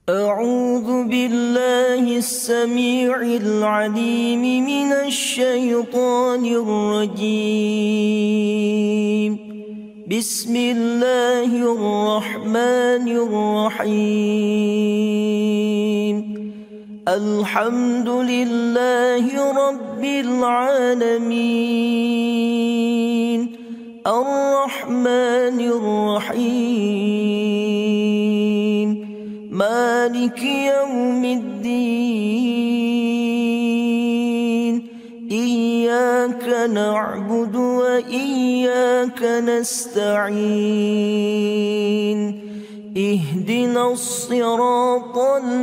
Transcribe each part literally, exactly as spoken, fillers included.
أعوذ بالله السميع العليم من الشيطان الرجيم. بسم الله الرحمن الرحيم. الحمد لله رب العالمين الرحمن الرحيم مالك يوم الدين. إياك نعبد وإياك نستعين. اهدنا الصراط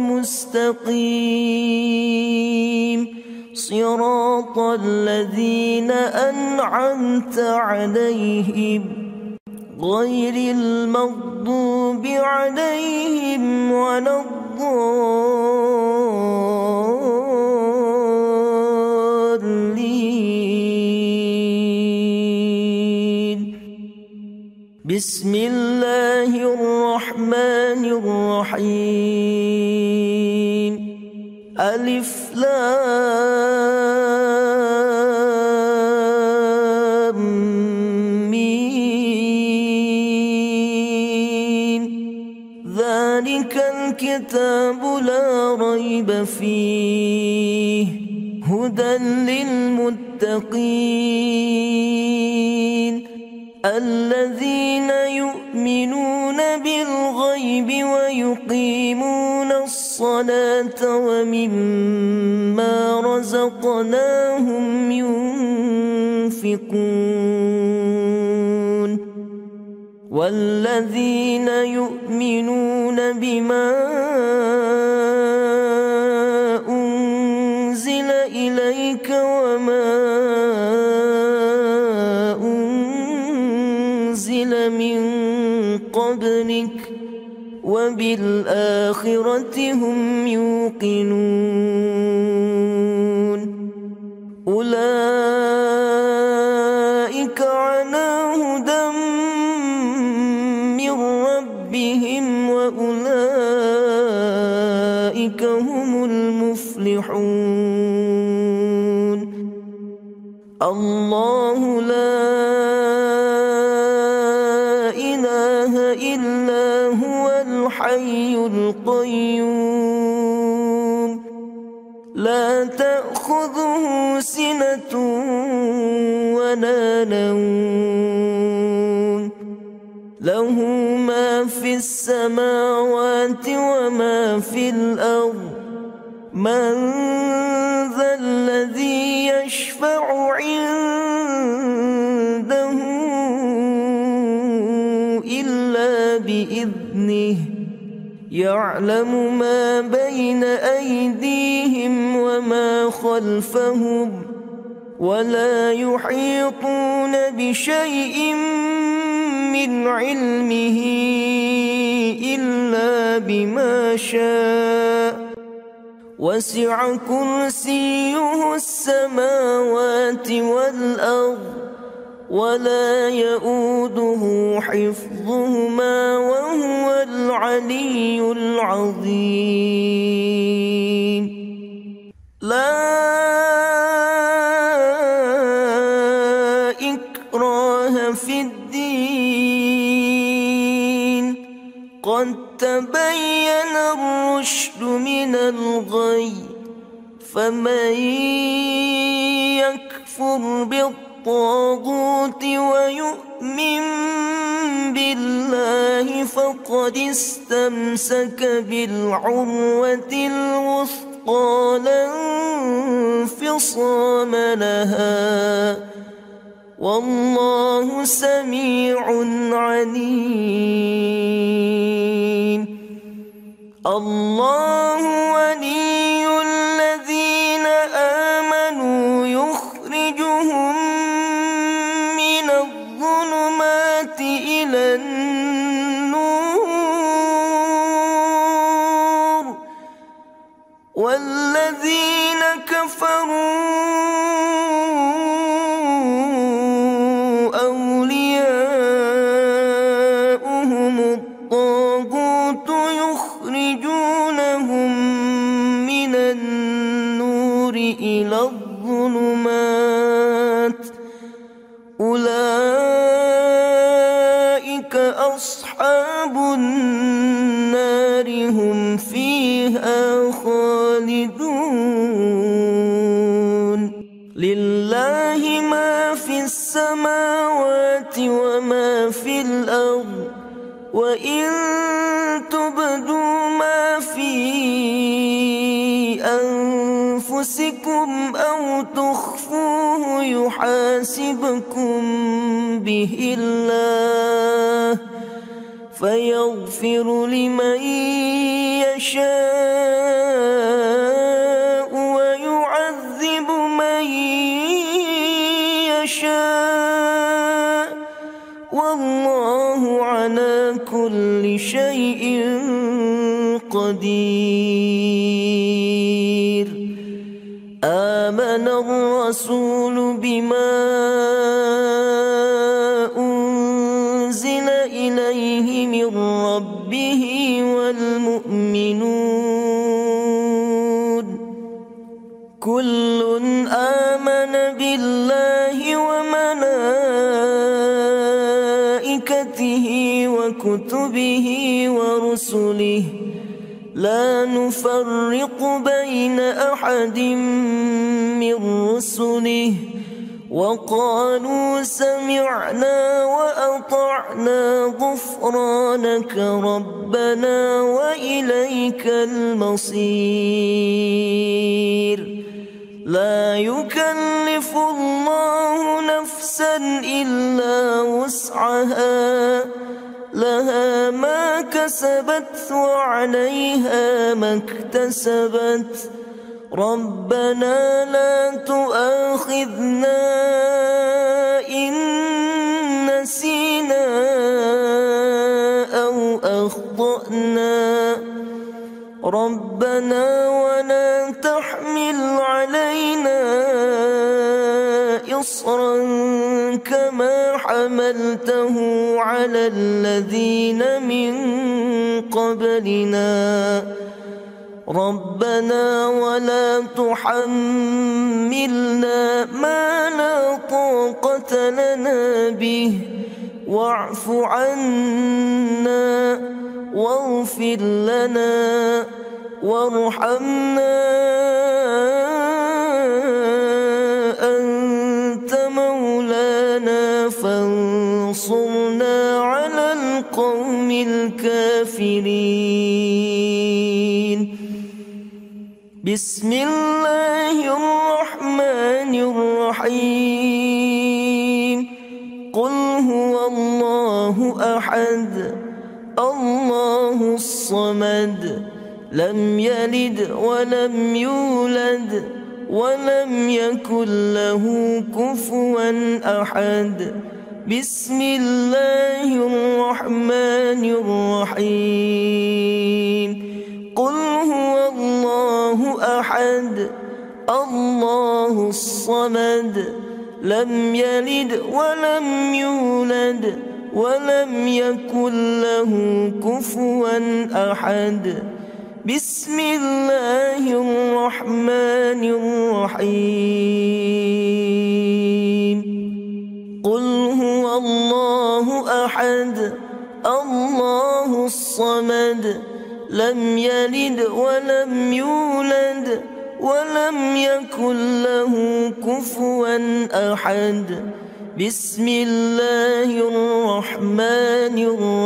المستقيم صراط الذين أنعمت عليهم غير المغضوب عليهم ولا الضالين. بسم الله الرحمن الرحيم. ألف لام ميم. ذلك الكتاب لا ريب فيه هدى للمتقين الذين يؤمنون بالغيب ويقيمون الصلاة ومما رزقناهم ينفقون والذين يؤمنون بما أنزل إليك وما أنزل من قبلك وبالآخرة هم يوقنون. أولئك على هدى من ربهم وأولئك هم المفلحون. الله لا إله إلا هو الحي القيوم لا تأخذه سنة ولا نوم له ما في السماوات وما في الأرض. من ذا الذي يشفع عنده إلا بإذنه يعلم ما بين أيديهم وما خلفهم ولا يحيطون بشيء من علمه إلا بما شاء وسع كرسيه السماوات والأرض ولا يؤوده حفظهما وهو العلي العظيم. لا إكراه في الدين قد تبين الرشد من الغي. فمن يكفر بالطاغوت ويؤمن بالله فقد استمسك بالعروة الوثقى لا انفصام لها والله سميع عليم. الله ولي الذين آمنوا يخرجهم من الظلمات إلى النور والذين كفروا أولياؤهم الطاغوت يخرجون أصحاب النار هم فيها خالدون لله ما في السماوات وما في الأرض وإن تبدوا ما في أنفسكم أو تخفوه يحاسبكم به الله فيغفر لمن يشاء ويعذب من يشاء والله على كل شيء قدير. آمن الرسول بما أنزل إليه من ربه والمؤمنون كل آمن بالله وملائكته وكتبه ورسله لا نفرق بين أحد من رسله وقالوا سمعنا وأطعنا غفرانك ربنا وإليك المصير. لا يكلف الله نفسا إلا وسعها لها ما كسبت وعليها ما اكتسبت ربنا لا تؤاخذنا إن نسينا أو أخطأنا ربنا ولا تحمل علينا إصرا كما حملته على الذين من قبلنا ربنا ولا تحملنا ما لا طاقة لنا به واعف عنا واغفر لنا وارحمنا أنت مولانا فانصرنا على القوم الكافرين. بسم الله الرحمن الرحيم قل هو الله أحد الله الصمد لم يلد ولم يولد ولم يكن له كفوا أحد. بسم الله الرحمن الرحيم قل هو الله أحد الله الصمد لم يلد ولم يولد ولم يكن له كفوا أحد. بسم الله الرحمن الرحيم قل هو الله أحد الله الصمد لم يلد ولم يولد ولم يكن له كفوا أحد. بسم الله الرحمن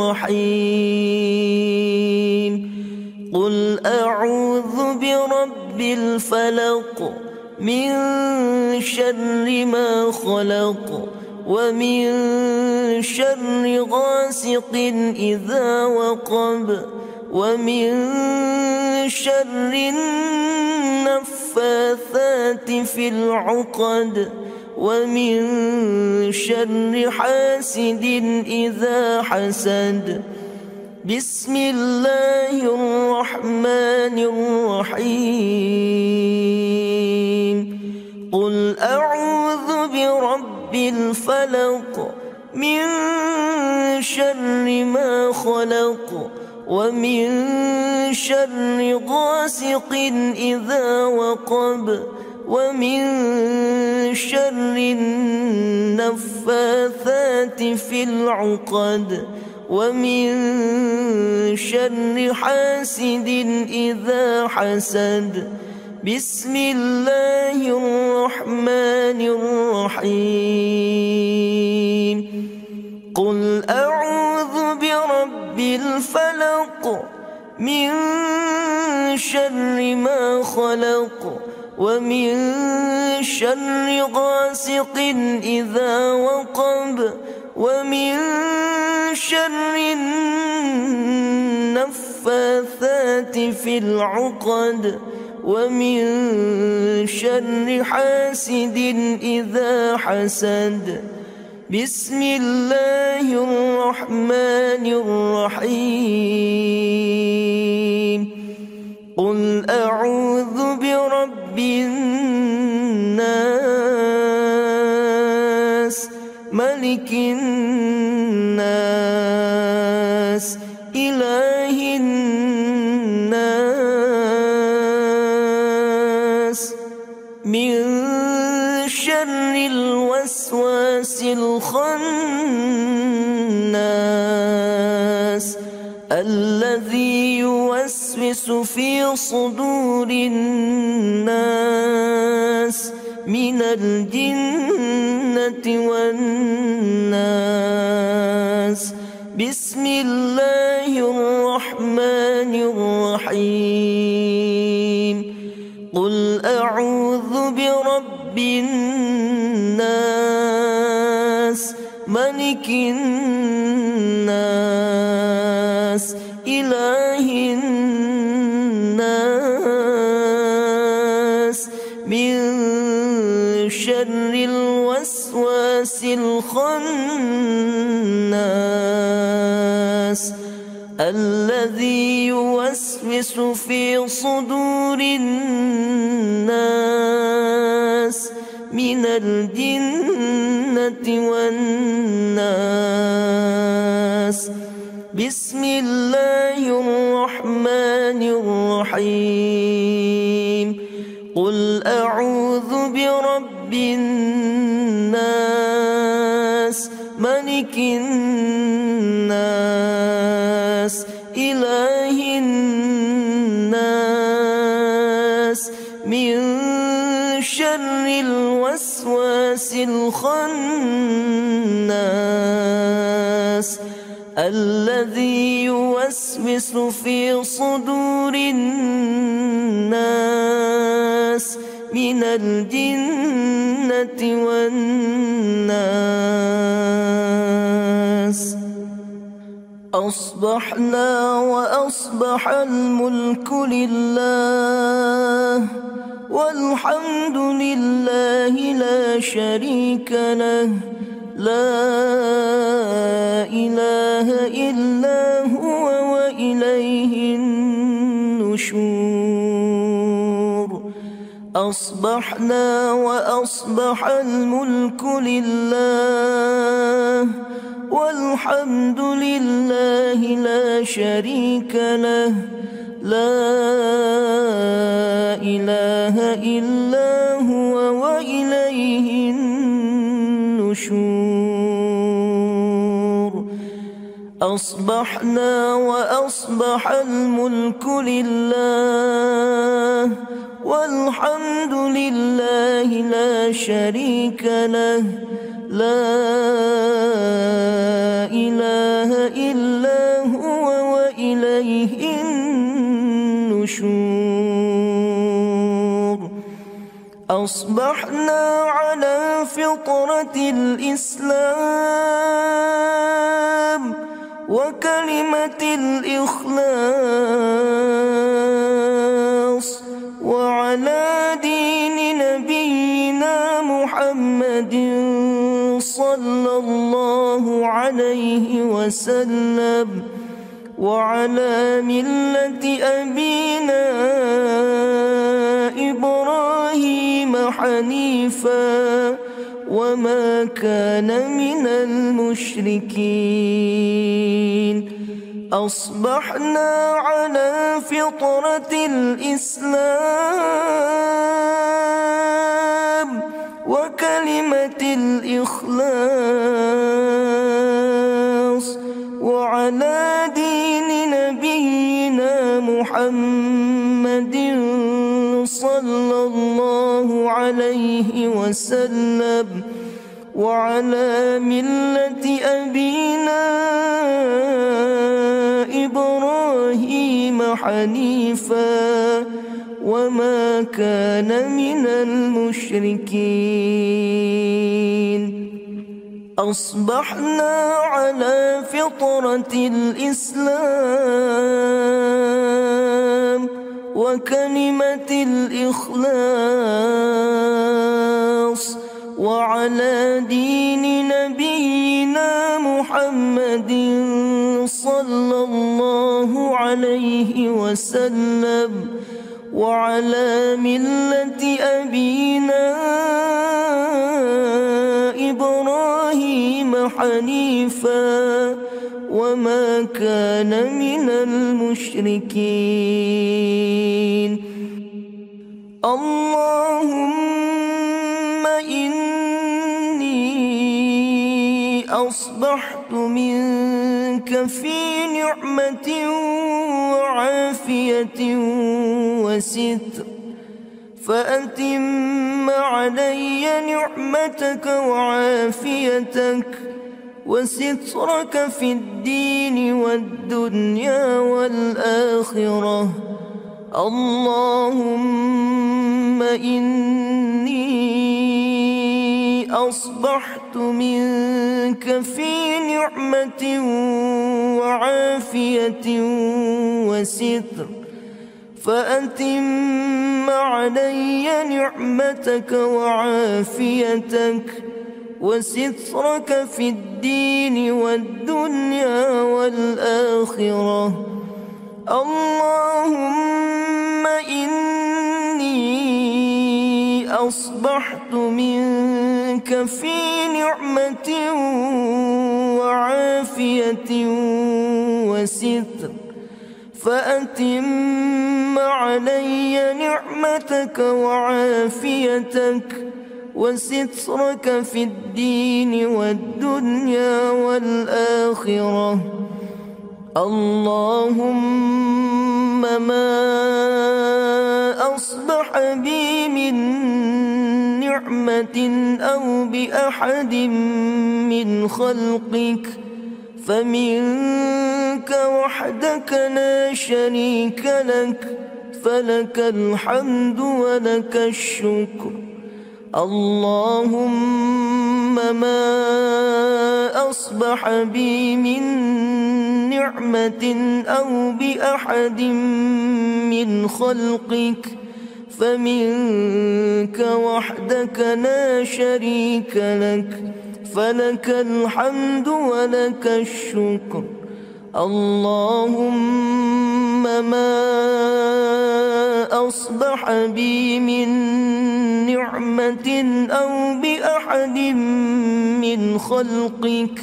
الرحيم قل أعوذ برب الفلق من شر ما خلق ومن شر غاسق إذا وقب ومن شر النفاثات في العقد ومن شر حاسد إذا حسد. بسم الله الرحمن الرحيم قل أعوذ برب الفلق من شر ما خلق ومن شر غاسق إذا وقب ومن شر النفاثات في العقد ومن شر حاسد إذا حسد. بسم الله الرحمن الرحيم. قل أعوذ برب الفلق من شر ما خلق ومن شر غاسق إذا وقب ومن شر النفاثات في العقد ومن شر حاسد إذا حسد. بسم الله الرحمن الرحيم. قل أعوذ برب الناس ملك الناس إله الناس من شر الوسواس الخناس الذي يوسوس في صدور الناس من الجنة والناس. بسم الله الرحمن الرحيم. قل أعوذ برب الناس ملك الناس إله الناس من شر الوسواس الخناس الذي يوسوس في صدور الناس من الجنة والناس. بسم الله الرحمن الرحيم. قل أعوذ برب الناس ملك الناس إله الناس من شر الوسواس الخناس الذي يوسوس في صدور الناس من الجنة والناس. أصبحنا وأصبح الملك لله والحمد لله لا شريك له لا إله إلا هو وإليه النشور. أصبحنا وأصبح الملك لله والحمد لله لا شريك له لا إله إلا هو وإليه النشور. أصبحنا وأصبح الملك لله والحمد لله لا شريك له لا إله إلا هو وإليه النشور. أصبحنا على فطرة الإسلام وكلمة الإخلاص وعلى دين نبينا محمد صلى الله عليه وسلم وعلى ملة أبينا إبراهيم حنيفا وما كان من المشركين. أصبحنا على فطرة الإسلام وكلمة الإخلاص وعلى وعلى دين نبينا محمد صلى الله عليه وسلم وعلى ملة أبينا إبراهيم حنيفا وما كان من المشركين أصبحنا على فطرة الإسلام وكلمة الإخلاص وعلى دين نبينا محمد صلى الله عليه وسلم وعلى ملة أبينا إبراهيم حنيفا وما كان من المشركين اللهم إني أصبحت منك في نعمة وعافية وستر فأتم علي نعمتك وعافيتك وسترك في الدين والدنيا والآخرة اللهم إني أصبحت منك في نعمة وعافية وستر فأتم علي نعمتك وعافيتك وسترك في الدين والدنيا والآخرة اللهم إني أصبحت منك في نعمة وعافية وستر فأتم علي نعمتك وعافيتك وسترك في الدين والدنيا والآخرة اللهم ما أصبح بي من نعمة أو بأحد من خلقك فمنك وحدك لا شريك لك فلك الحمد ولك الشكر اللهم ما أصبح بي من نعمة أو بأحد من خلقك فمنك وحدك لا شريك لك فلك الحمد ولك الشكر اللهم ما أصبح بي من نعمة أو بأحد من خلقك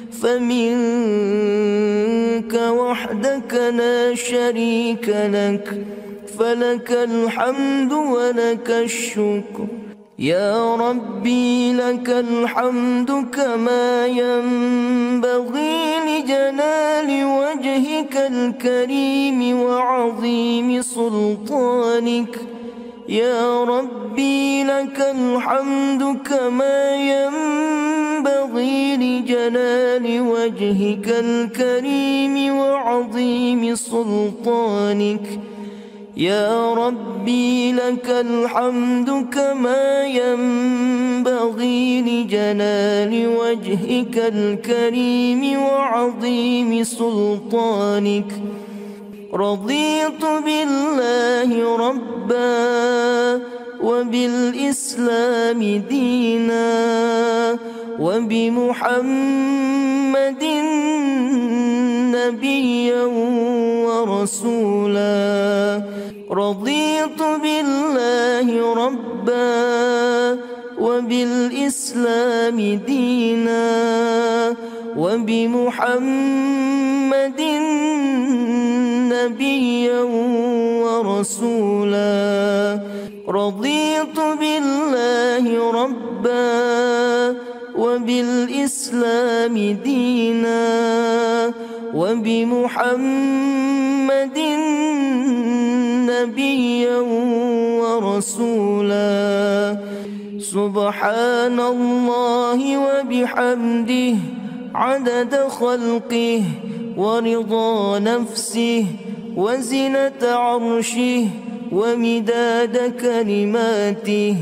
فمنك وحدك لا شريك لك فلك الحمد ولك الشكر يا ربي لك الحمد كما ينبغي لجلال وجهك الكريم وعظيم سلطانك يا ربي لك الحمد كما ينبغي لجلال وجهك الكريم وعظيم سلطانك يا ربي لك الحمد كما ينبغي لجلال وجهك الكريم وعظيم سلطانك رضيت بالله ربا وبالإسلام دينا وبمحمد نبيا ورسولا رضيت بالله ربا وبالإسلام دينا وبمحمد نبيا ورسولا رضيت بالله ربا وبالإسلام دينا وبمحمد نبيا ورسولا. سبحان الله وبحمده عدد خلقه ورضا نفسه وزنة عرشه ومداد كلماته.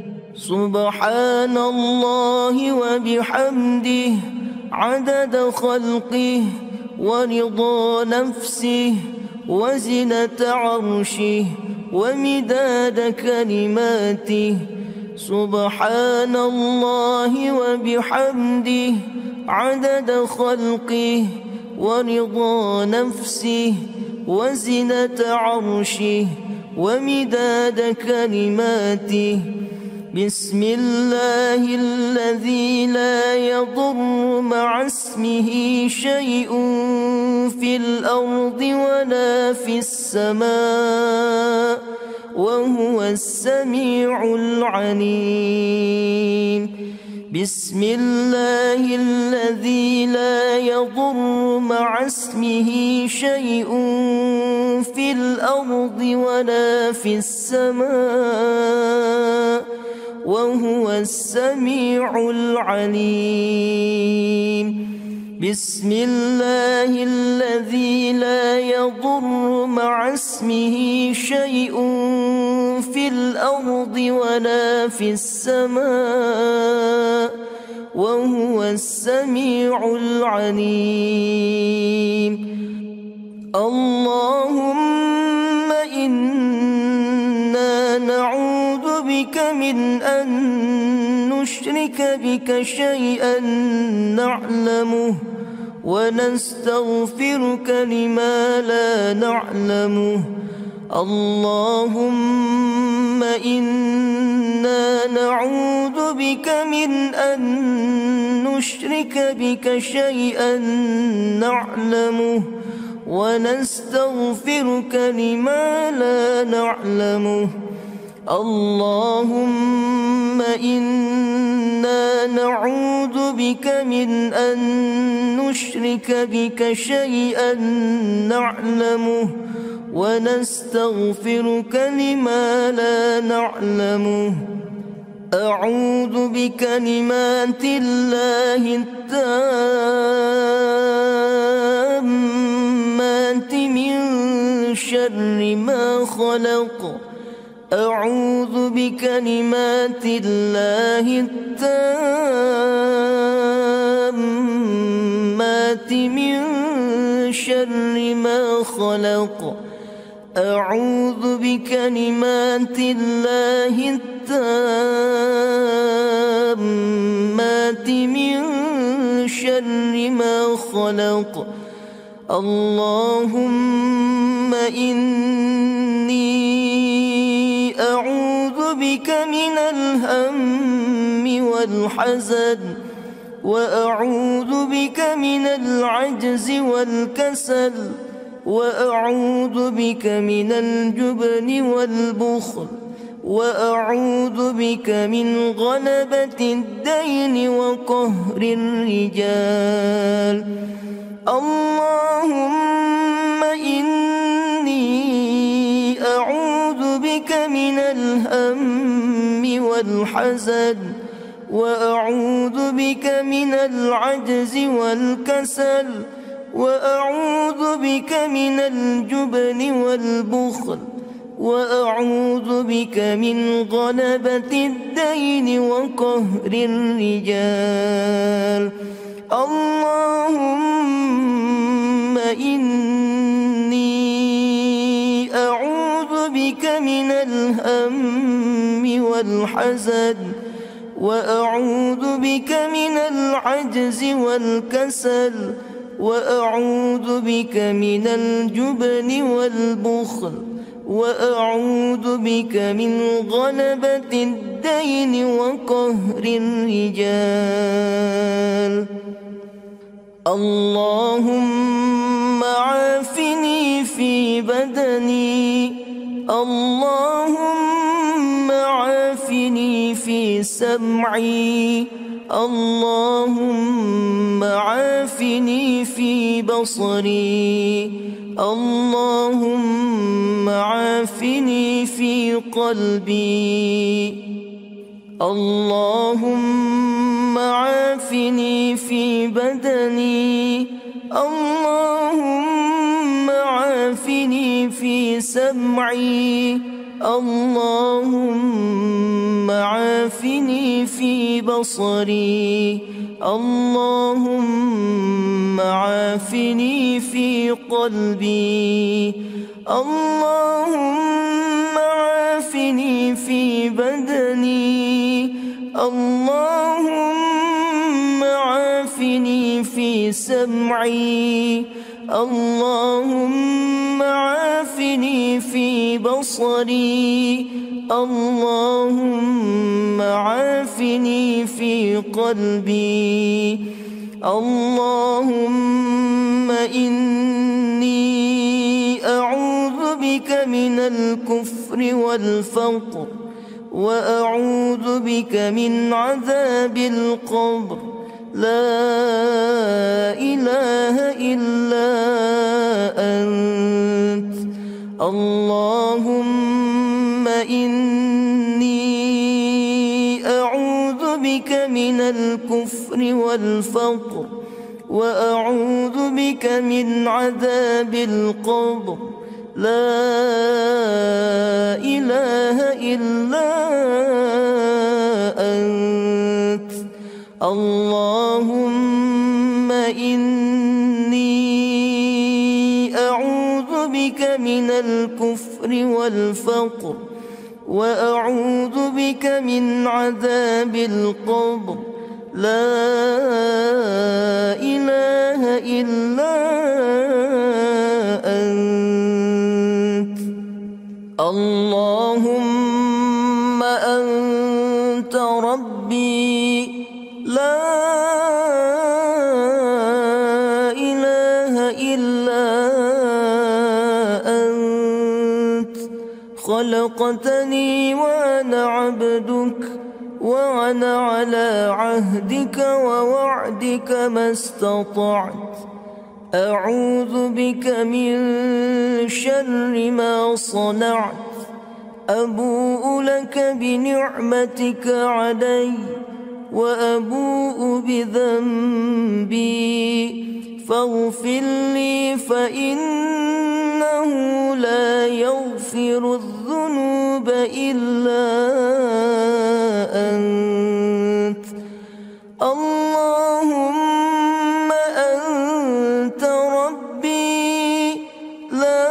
سبحان الله وبحمده عدد خلقه ورضا نفسه وزنة عرشه ومداد كلماته. سبحان الله وبحمده عدد خلقه ورضا نفسه وزنة عرشه ومداد كلماته. بسم الله الذي لا يضر مع اسمه شيء في الأرض ولا في السماء وهو السميع العليم. بسم الله الذي لا يضر مع اسمه شيء في الأرض ولا في السماء وهو السميع العليم. بسم الله الذي لا يضر مع اسمه شيء في الأرض ولا في السماء وهو السميع العليم. اللهم إنا نعوذ بك من أن نشرك بك شيئا نعلمه ونستغفرك لما لا نعلمه. اللهم إنا نعوذ بك من أن نشرك بك شيئا نعلمه ونستغفرك لما لا نعلمه. اللهم إنا نعوذ بك من أن نشرك بك شيئا نعلمه ونستغفرك لما لا نعلمه. أعوذ بكلمات الله التامات من شر ما خلق. أعوذ بكلمات الله التامات من شر ما خلق. أعوذ بكلمات الله التامات من شر ما خلق. اللهم إني أعوذ بك من الهم والحزن وأعوذ بك من العجز والكسل وأعوذ بك من الجبن والبخل وأعوذ بك من غلبة الدين وقهر الرجال. اللهم إني أعوذ بك من الهم والحزن وأعوذ بك من العجز والكسل وأعوذ بك من الجبن والبخل وأعوذ بك من غلبة الدين وقهر الرجال. اللهم إني أعوذ بك من الهم والحزن وأعوذ بك من العجز والكسل وأعوذ بك من الجبن والبخل وأعوذ بك من غلبة الدين وقهر الرجال. اللهم عافني في بدني. اللهم عافني في سمعي. اللهم عافني في بصري اللهم عافني في قلبي اللهم عافني في بدني اللهم عافني في سمعي اللهم عافني في بصري اللهم عافني في قلبي اللهم عافني في بدني اللهم عافني في سمعي اللهم عافني في بصري اللهم عافني في قلبي اللهم إني أعوذ بك من الكفر والفقر وأعوذ بك من عذاب القبر لا إله إلا أنت اللهم إني أعوذ بك من الكفر والفقر وأعوذ بك من عذاب القبر لا إله إلا أنت اللهم إني أعوذ بك من الكفر والفقر وأعوذ بك من عذاب القبر لا إله إلا أنت اللهم أنت ربي لا إله إلا أنت خلقتني وأنا عبدك وأنا على عهدك ووعدك ما استطعت أعوذ بك من شر ما صنعت أبوء لك بنعمتك علي وأبوء بذنبي فاغفر لي فإنه لا يغفر الذنوب إلا أنت اللهم أنت ربي لا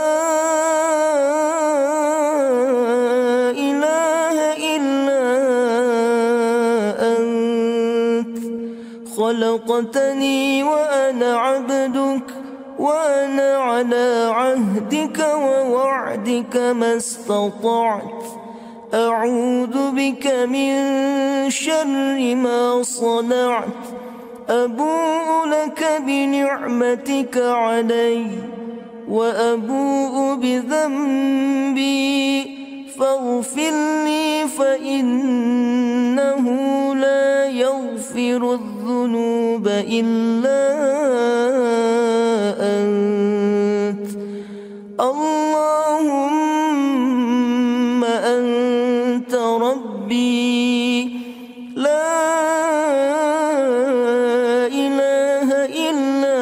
إله إلا أنت خلقتني وأنا عبدك وأنا على عهدك ووعدك ما استطعت أعوذ بك من شر ما صنعت أبوء لك بنعمتك علي وأبوء بذنبي فاغفر لي فإنه لا يغفر الذنوب إلا أنت اللهم أنت ربي لا إله إلا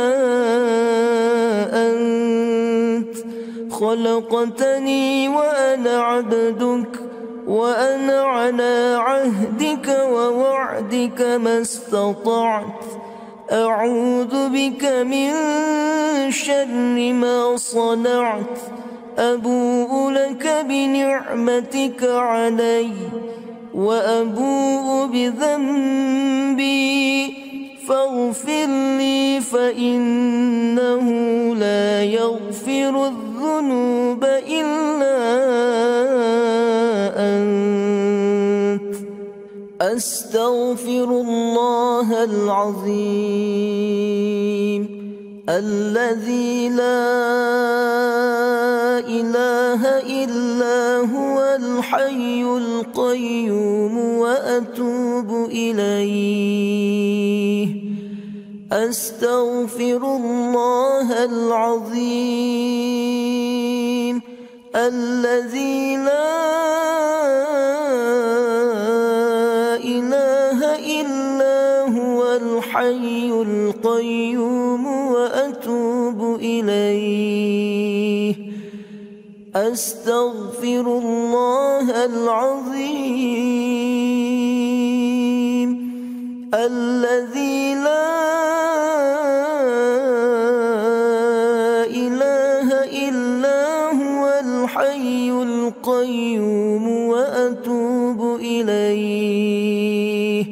أنت خلقتني وأنا عبدك وأنا على عهدك ووعدك ما استطعت أعوذ بك من شر ما صنعت أبوء لك بنعمتك علي وأبوء بذنبي فاغفر لي فإنه لا يغفر الذنوب إلا أنت أستغفر الله العظيم الذي لا إله إلا هو الحي القيوم وأتوب إليه. أستغفر الله العظيم الذي لا إله إلا هو الحي القيوم وأتوب إليه. أستغفر الله العظيم الذي لا إله إلا هو الحي القيوم وأتوب إليه.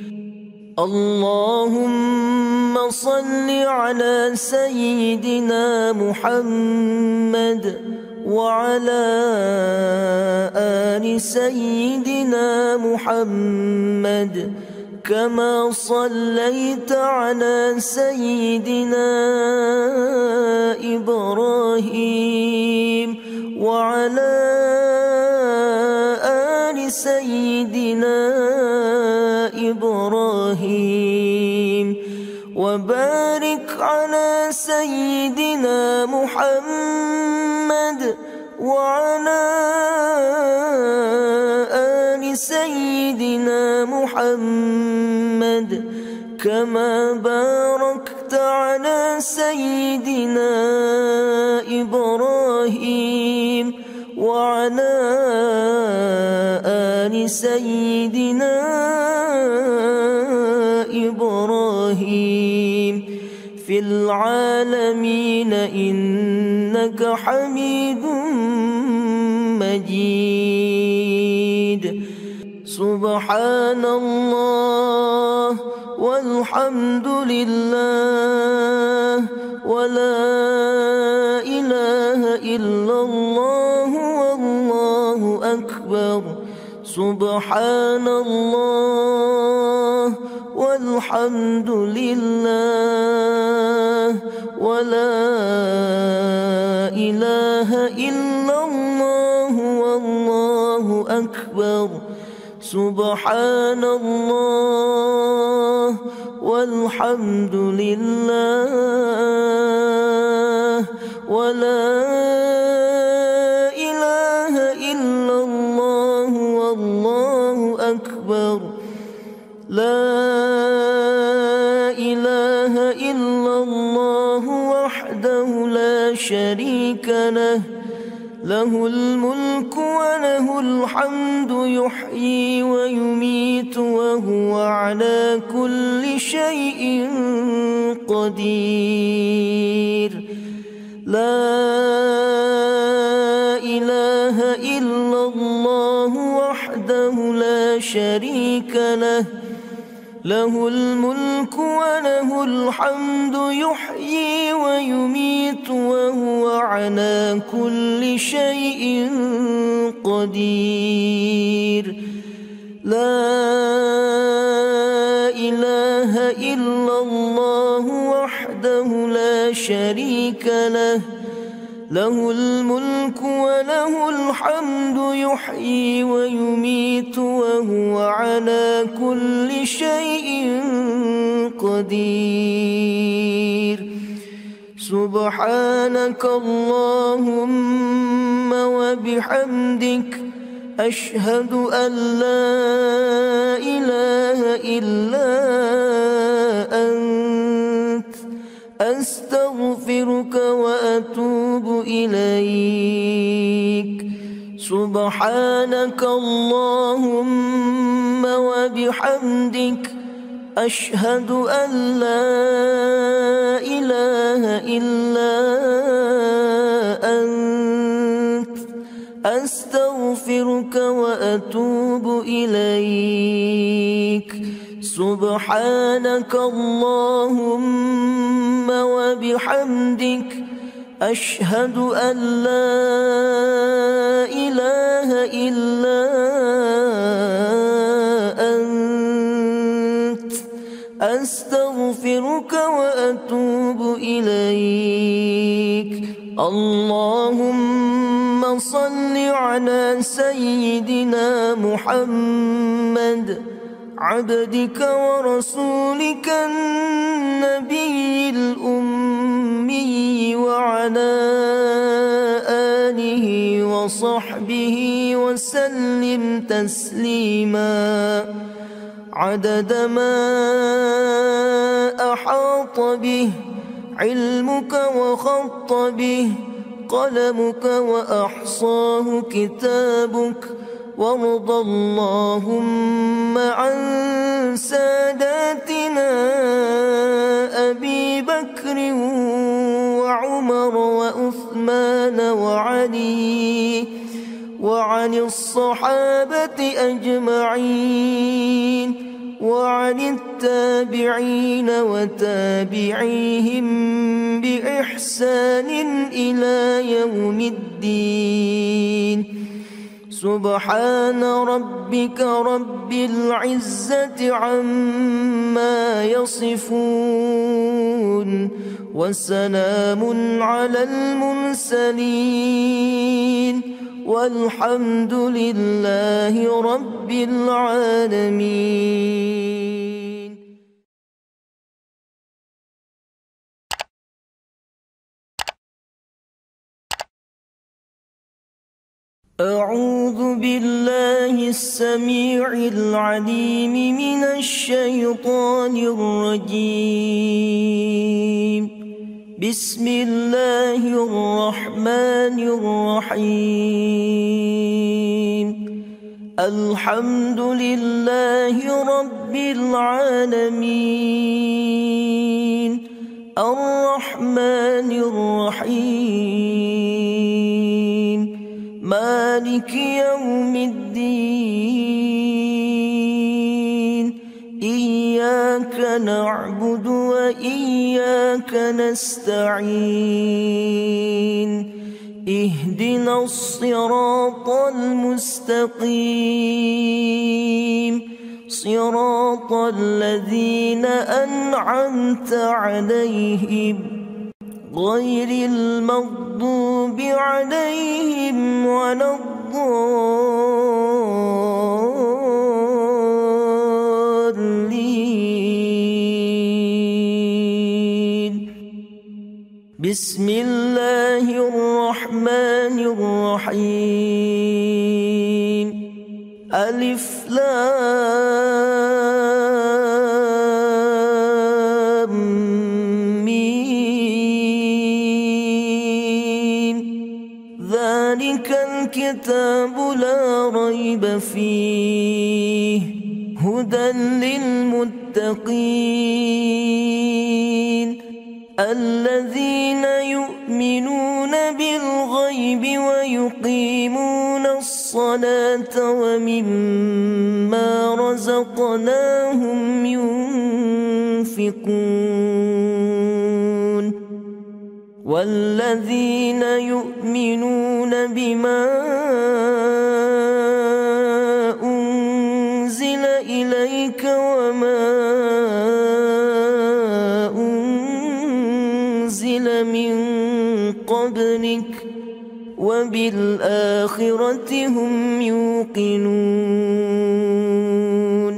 اللهم صل على سيدنا محمد وعلى آل سيدنا محمد كما صليت على سيدنا إبراهيم وعلى آل سيدنا إبراهيم وبارك على سيدنا محمد وعلى آل سيدنا محمد كما باركت على سيدنا إبراهيم وعلى آل سيدنا إبراهيم في العالمين إنك حميد مجيد. سبحان الله والحمد لله ولا إله إلا الله والله أكبر. سبحان الله والحمد لله ولا إله إلا الله والله أكبر. سبحان الله والحمد لله ولا إله إلا الله والله أكبر. لا إله إلا الله وحده لا شريك له له الملك وله الحمد يحيي ويميت وهو على كل شيء قدير. لا إله إلا الله وحده لا شريك له له الملك وله الحمد يحيي ويميت وهو على كل شيء قدير. لا إله إلا الله وحده لا شريك له له الملك وله الحمد يحيي ويميت وهو على كل شيء قدير. سبحانك اللهم وبحمدك أشهد أن لا إله إلا أنت أستغفرك وأتوب إليك. سبحانك اللهم وبحمدك أشهد أن لا إله إلا أنت أستغفرك وأتوب إليك. سبحانك اللهم وبحمدك أشهد أن لا إله إلا أنت أستغفرك أستغفرك وأتوب إليك. اللهم صل على سيدنا محمد عبدك ورسولك النبي الأمي وعلى آله وصحبه وسلم تسليما عدد ما أحاط به علمك وخط به قلمك وأحصاه كتابك. وارض اللهم عن ساداتنا أبي بكر وعمر وعثمان وعلي وعن الصحابة أجمعين وعن التابعين وتابعيهم بإحسان إلى يوم الدين. سبحان ربك رب العزة عما يصفون وسلام على المرسلين والحمد لله رب العالمين. أعوذ بالله السميع العليم من الشيطان الرجيم. بسم الله الرحمن الرحيم. الحمد لله رب العالمين الرحمن الرحيم مالك يوم الدين. إياك نعبد وإياك نستعين. اهدنا الصراط المستقيم صراط الذين أنعمت عليهم غير المغضوب عليهم ولا الضالين. بسم الله الرحمن الرحيم. ألف لام ميم. ذلك الكتاب لا ريب فيه هدى للمتقين الذين يؤمنون بالغيب ويقيمون الصلاة ومما رزقناهم ينفقون والذين يؤمنون بما أنزل إليك وما أنزل من قبلك وبالآخرة هم يوقنون.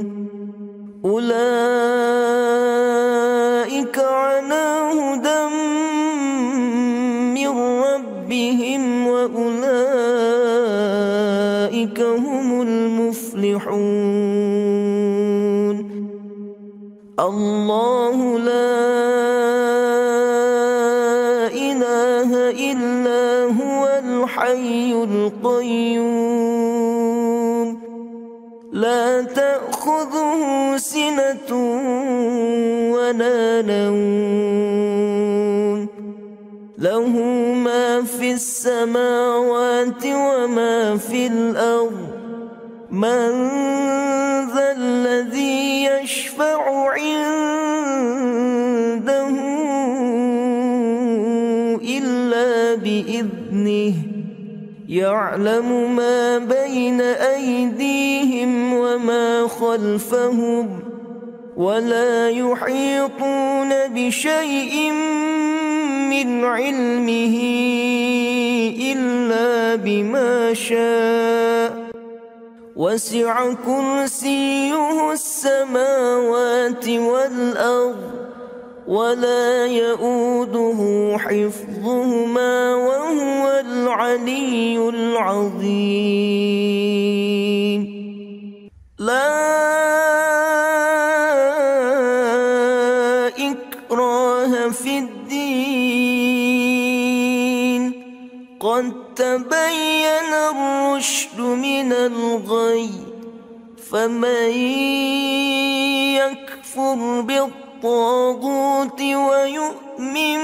أولئك على هدى من ربهم وأولئك هم المفلحون. الله لا إله إلا هو الحي القيوم لا تأخذه سنة ولا نوم له ما في السماوات وما في الأرض. من ذا الذي يشفع عنده إلا بإذنه يعلم ما بين أيديهم وما خلفهم ولا يحيطون يحيطون بشيء من علمه إلا بما شاء وسع كرسيه السماوات والأرض ولا يؤوده حفظهما وهو العلي العظيم. لا إكراه في الدين قد تبين الرشد من الغي فمن يكفر بالطاغوت ويؤمن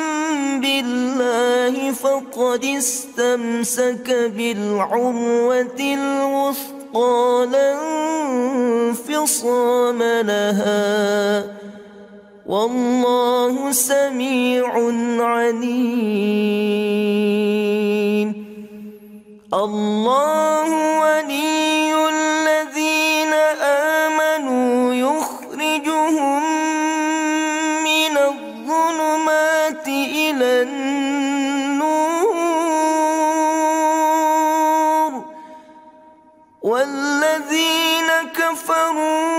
بالله فقد استمسك بالعروة الوثقى لا انفصام لها والله سميع عليم. الله ولي الذين آمنوا يخرجهم من الظلمات إلى النور والذين كفروا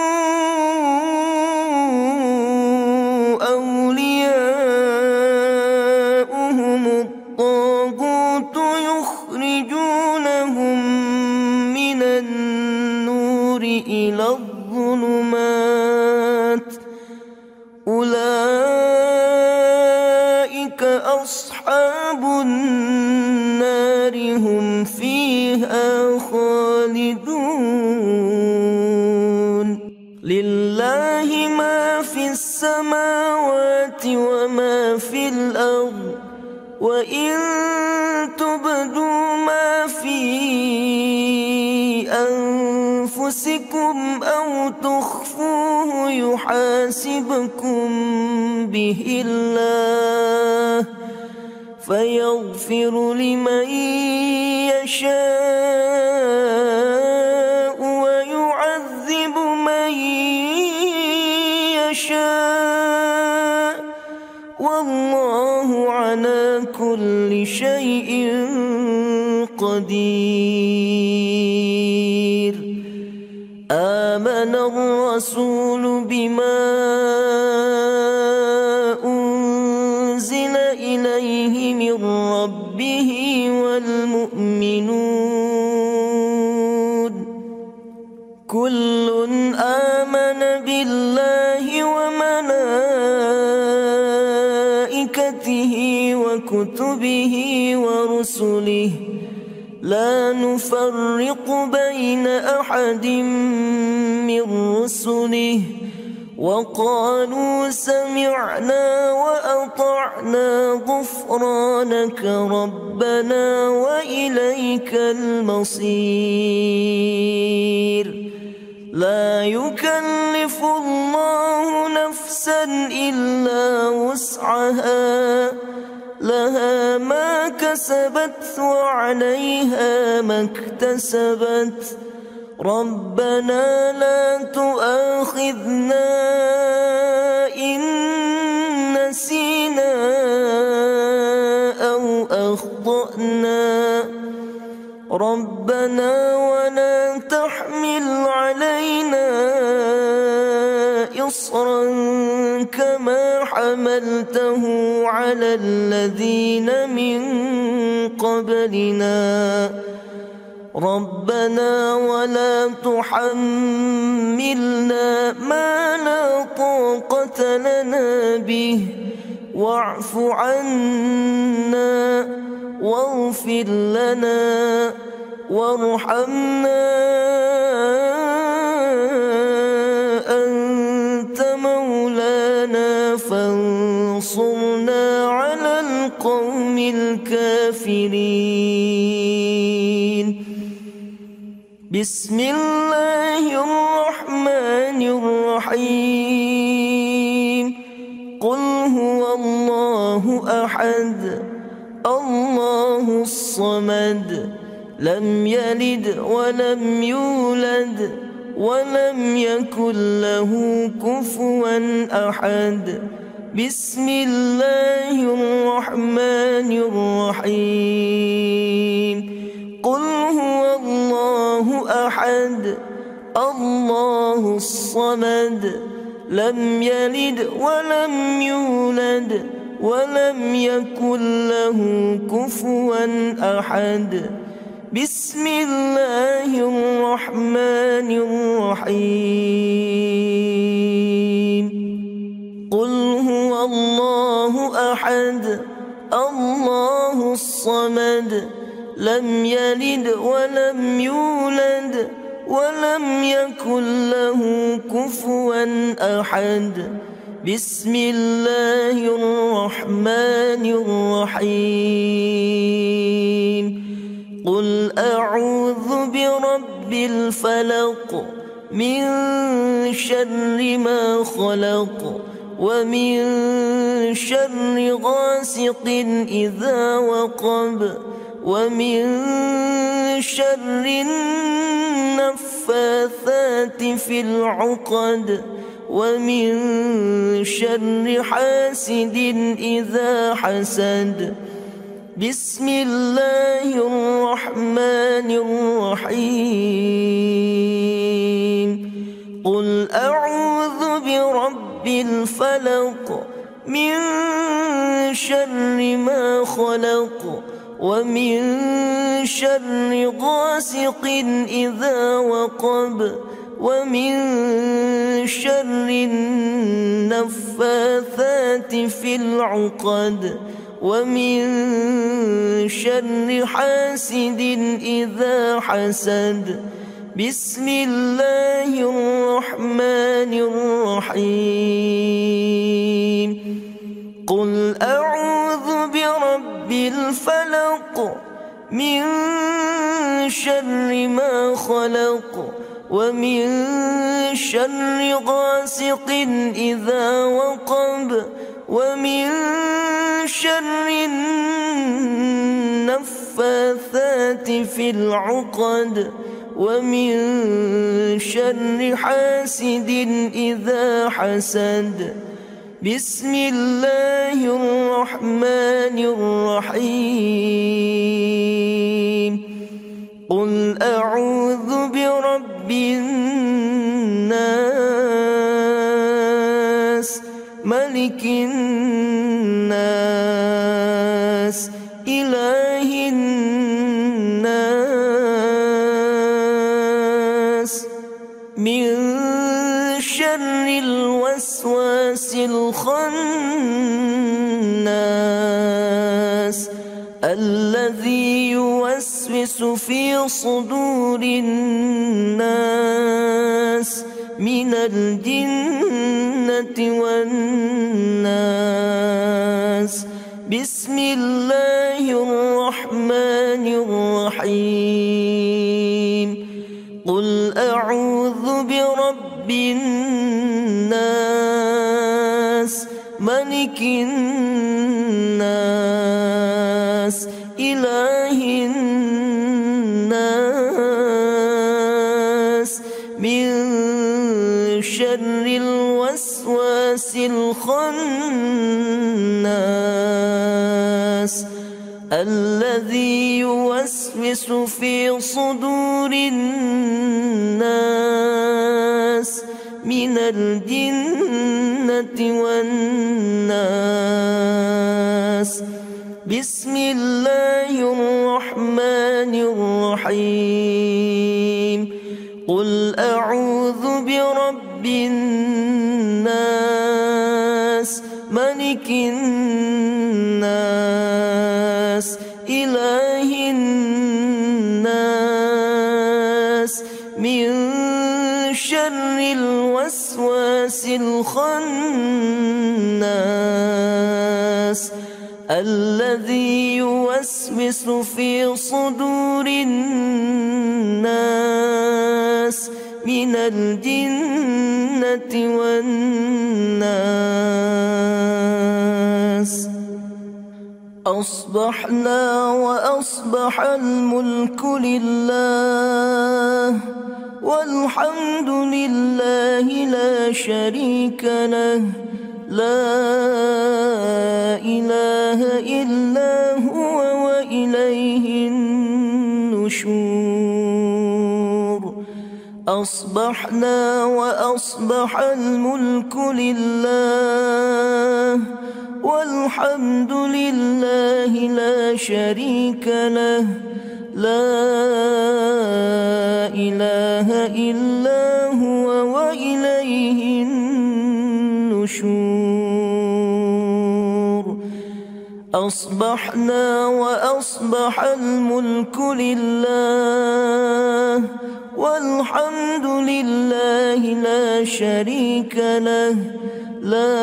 أولياؤهم الطاغوت يخرجونهم من النور إلى الظلمات أولئك أصحاب النار هم فيها خالدون. لله ما في السماوات وما في الأرض وإن تبدوا ما في أنفسكم أو تخفوه يحاسبكم به الله فيغفر لمن يشاء ويعذب من يشاء والله على كل شيء قدير. آمن الرسول بما أنزل إليه من ربه والمؤمنون كل آمن بالله وملائكته وكتبه ورسله لا نفرق بين أحد من رسله وقالوا سمعنا وأطعنا غفرانك ربنا وإليك المصير. لا يكلف الله نفسا إلا وسعها لها ما كسبت وعليها ما اكتسبت ربنا لا تؤاخذنا إن نسينا أو أخطأنا ربنا ولا تحمل علينا إصرا كما حملته على الذين من قبلنا ربنا ولا تحملنا ما لا طاقة لنا به واعف عنا واغفر لنا وارحمنا أنت مولانا فانصرنا على القوم الكافرين. بسم الله الرحمن الرحيم قل هو الله أحد الله الصمد لم يلد ولم يولد ولم يكن له كفوا أحد. بسم الله الرحمن الرحيم. قل هو الله أحد الله الصمد لم يلد ولم يولد ولم يكن له كفوا أحد. بسم الله الرحمن الرحيم. قل هو الله أحد الله الصمد لم يلد ولم يولد ولم يكن له كفوا أحد. بسم الله الرحمن الرحيم. قل أعوذ برب الفلق من شر ما خلق ومن شر غاسق إذا وقب ومن شر النفاثات في العقد ومن شر حاسد إذا حسد. بسم الله الرحمن الرحيم. قل أعوذ برب الفلق من شر ما خلق ومن شر غاسق إذا وقب ومن شر النفاثات في العقد ومن شر حاسد إذا حسد. بسم الله الرحمن الرحيم. قل أعوذ برب الفلق من شر ما خلق ومن شر غاسق إذا وقب ومن شر النفاثات في العقد ومن شر حاسد إذا حسد. بسم الله الرحمن الرحيم. قل أعوذ برب الناس ملك الناس إله الناس من شر الوسواس الخناس الذي يوسوس في صدور الناس من الجنة والناس. بسم الله الرحمن الرحيم. قل أعوذ برب الناس ملك الناس إله الناس من شر الوسواس الخناس الذي يوسوس في صدور الناس من الجنة والناس. بسم الله الرحمن الرحيم. قل أعوذ برب الناس ملك الناس إله الناس من شر الوسواس الخناس الذي يوسوس في صدور الناس من الجنة والناس. أصبحنا وأصبح الملك لله والحمد لله لا شريك له لا إله إلا هو وإليه النشور أصبحنا وأصبح الملك لله والحمد لله لا شريك له لا إله إلا هو وإليه النشور أصبحنا وأصبح الملك لله والحمد لله لا شريك له لا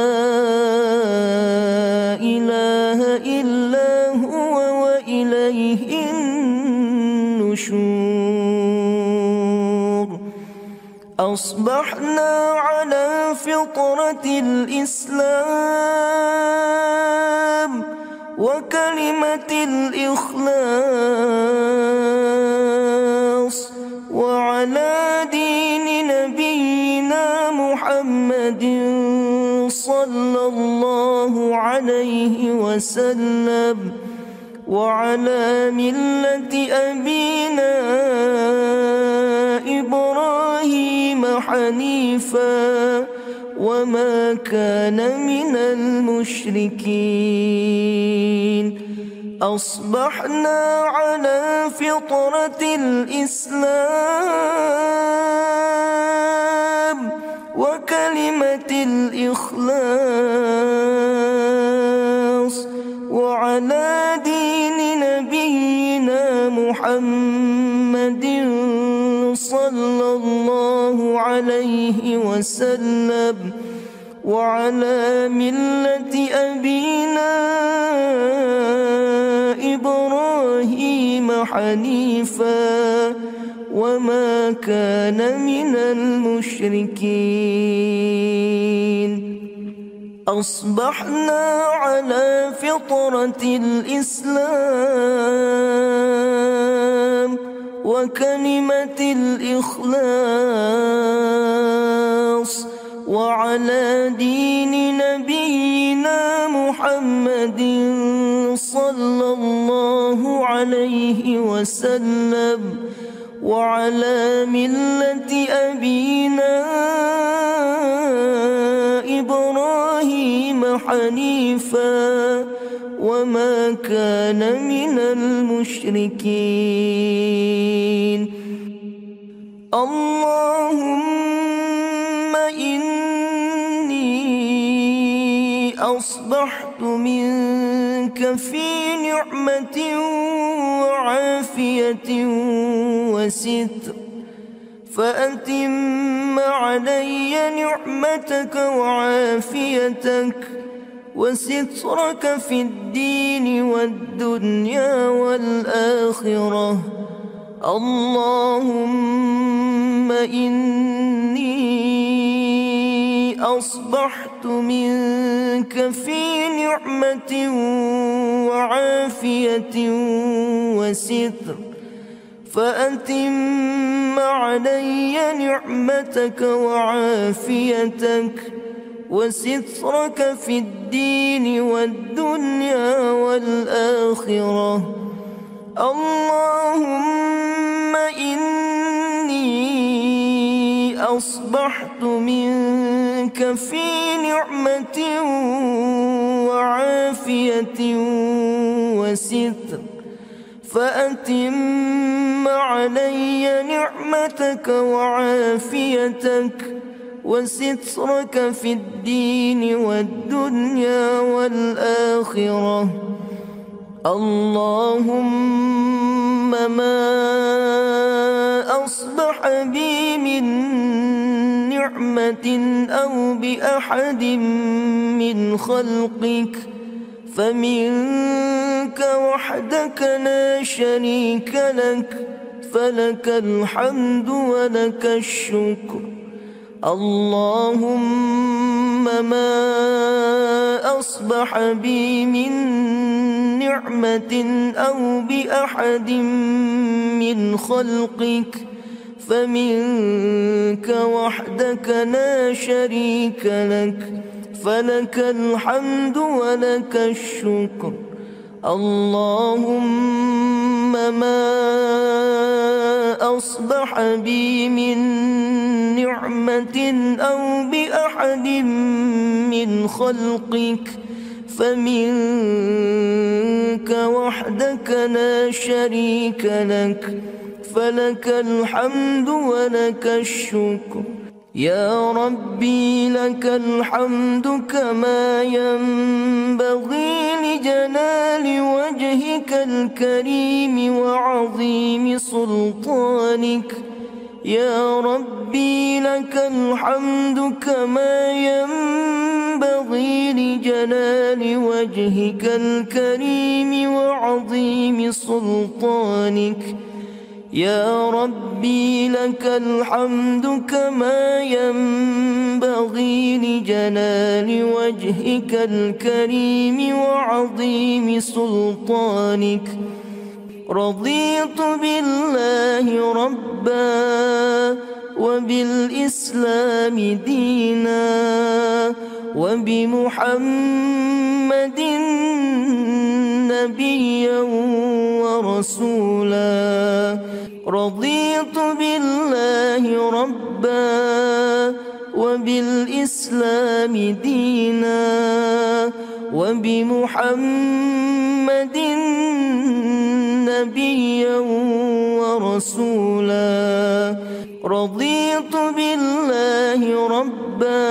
إله إلا هو وإليه النشور أصبحنا على فطرة الإسلام وكلمة الإخلاص وعلى دين نبينا محمد صلى الله عليه وسلم وعلى ملة أبينا إبراهيم حنيفا وما كان من المشركين أصبحنا على فطرة الإسلام وكلمة الإخلاص وعلى دين نبينا محمد صلى الله عليه وسلم وعلى ملة أبينا إبراهيم حنيفا وما كان من المشركين أصبحنا على فطرة الإسلام وكلمة الإخلاص وعلى دين نبينا محمد صلى الله عليه وسلم وعلى ملة أبينا إبراهيم حنيفا وما كان من المشركين اللهم إني أصبحت منك في نعمة وعافية وستر فأتم علي نعمتك وعافيتك وسترك في الدين والدنيا والآخرة اللهم إني أصبحت منك في نعمة وعافية وستر فأتم علي نعمتك وعافيتك وسترك في الدين والدنيا والآخرة اللهم إني أصبحت منك في نعمة وعافية وستر فأتم علي نعمتك وعافيتك وسترك في الدين والدنيا والآخرة اللهم ما أصبح بي من نعمة أو بأحد من خلقك فمنك وحدك لا شريك لك فلك الحمد ولك الشكر اللهم ما أصبح بي من نعمة أو بأحد من خلقك فمنك وحدك لا شريك لك، فلك الحمد ولك الشكر. اللهم ما أصبح بي من نعمة أو بأحد من خلقك فمنك وحدك لا شريك لك، فلك الحمد ولك الشكر. يا ربي لك الحمد كما ينبغي لجلال وجهك الكريم وعظيم سلطانك. يا ربي لك الحمد كما ينبغي لجلال وجهك الكريم وعظيم سلطانك. يا ربي لك الحمد كما ينبغي لجلال وجهك الكريم وعظيم سلطانك. رضيت بالله ربا وبالإسلام دينا وبمحمد نبيا ورسولا. رضيت بالله ربا وبالإسلام دينا وبمحمد نبيا ورسولا. رضيت بالله ربا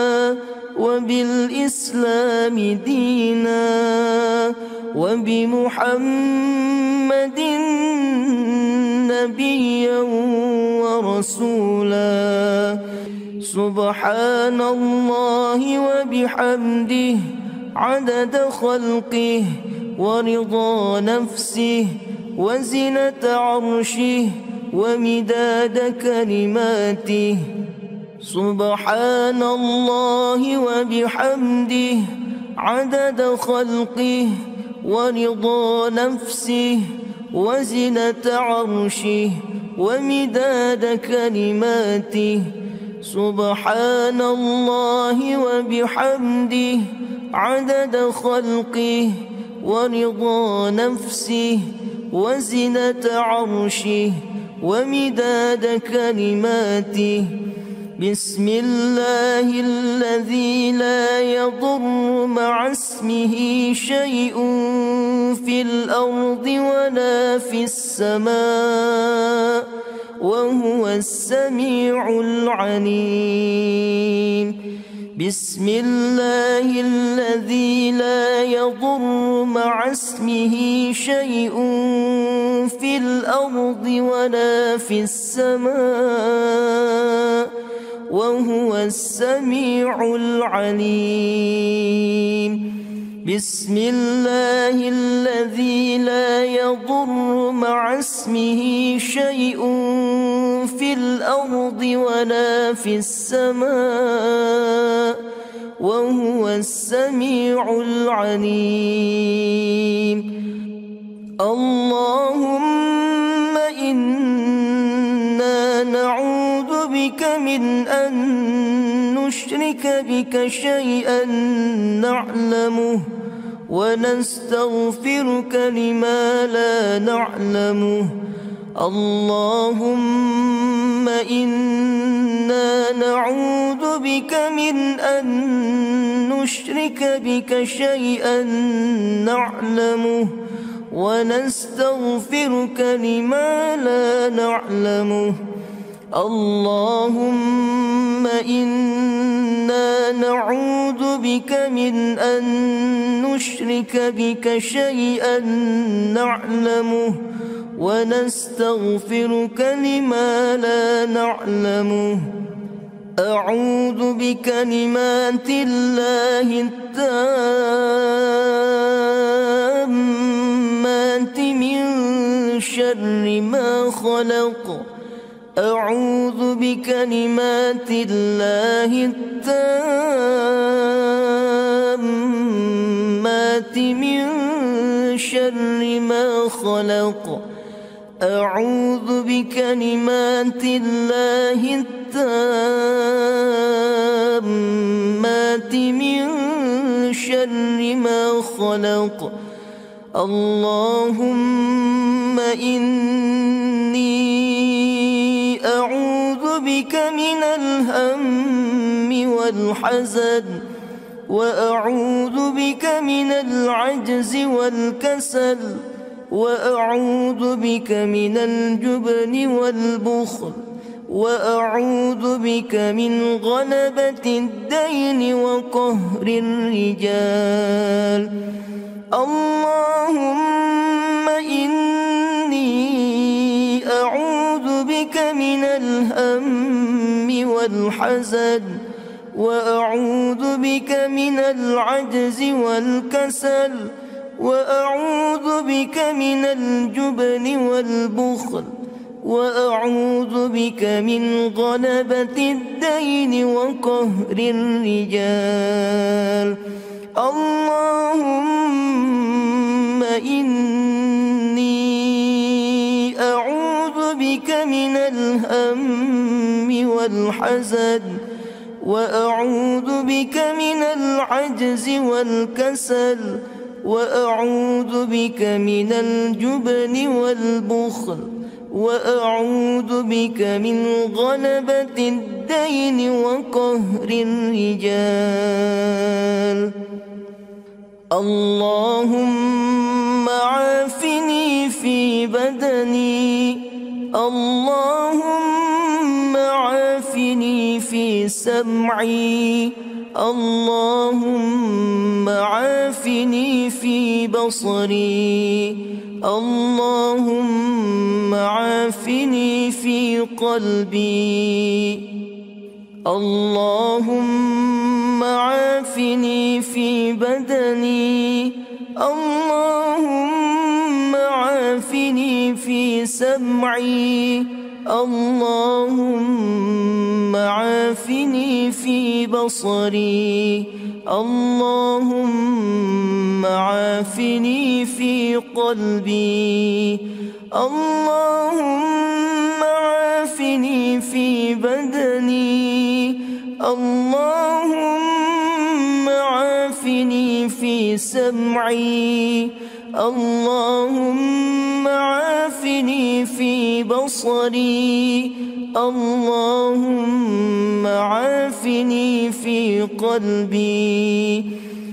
وبالإسلام دينا وبمحمد نبيا ورسولا. سبحان الله وبحمده عدد خلقه ورضا نفسه وزنة عرشه ومداد كلماته. سبحان الله وبحمده عدد خلقه ورضا نفسه وزنة عرشه ومداد كلماته. سبحان الله وبحمده عدد خلقه ورضا نفسه وزنة عرشه ومداد كلماته. بسم الله الذي لا يضر مع اسمه شيء في الأرض ولا في السماء وهو السميع العليم. بسم الله الذي لا يضر مع اسمه شيء في الأرض ولا في السماء وهو السميع العليم. بسم الله الذي لا يضر مع اسمه شيء في الأرض ولا في السماء وهو السميع العليم. اللهم إنا نعوذ بك من أن نشرك بك شيئا نعلمه ونستغفرك لما لا نعلمه. اللهم إنا نعوذ بك من أن نشرك بك شيئا نعلمه ونستغفرك لما لا نعلمه. اللهم إنا نعوذ بك من أن نشرك بك شيئا نعلمه ونستغفرك لما لا نعلمه. أعوذ بكلمات الله التامات من شر ما خلق. أعوذ بكلمات الله التامات من شر ما خلق. أعوذ بكلمات الله التامات من شر ما خلق. اللهم إني أعوذ بك من الهم والحزن، وأعوذ بك من العجز والكسل، وأعوذ بك من الجبن والبخل، وأعوذ بك من غلبة الدين وقهر الرجال. اللهم إني أعوذ بك من الهم والحزن، وأعوذ بك من العجز والكسل، وأعوذ بك من الجبن والبخل، وأعوذ بك من غلبة الدين وقهر الرجال. اللهم إني أعوذ بك من الهم والحزن، وأعوذ بك من العجز والكسل، وأعوذ بك من الجبن والبخل، وأعوذ بك من غلبة الدين وقهر الرجال. اللهم عافني في بدني، اللهم عافني في سمعي، اللهم عافني في بصري، اللهم عافني في قلبي، اللهم عافني في بدني، اللهم عافني في سمعي، اللهم عافني في بصري، اللهم عافني في قلبي، اللهم عافني في بدني، اللهم عافني في سمعي، اللهم عافني في بصري، اللهم عافني في قلبي.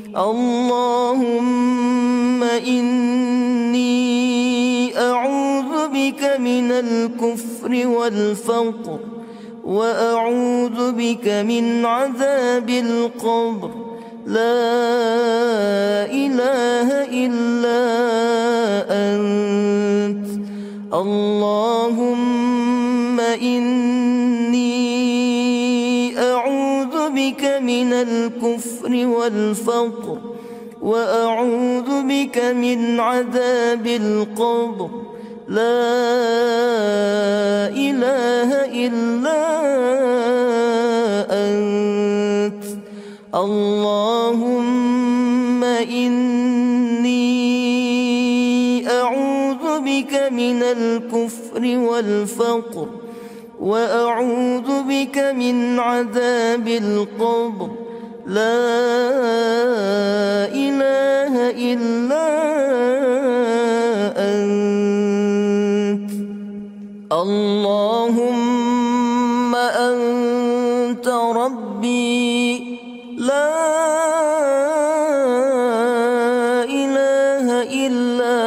اللهم إني أعوذ بك من الكفر والفقر، وأعوذ بك من عذاب القبر. لا إله إلا أنت. اللهم إني أعوذ بك من الكفر والفقر، وأعوذ بك من عذاب القبر. لا إله إلا أنت. اللهم إني أعوذ بك من الكفر والفقر، وأعوذ بك من عذاب القبر. لا إله إلا أنت. اللهم أنت ربي، لا إله إلا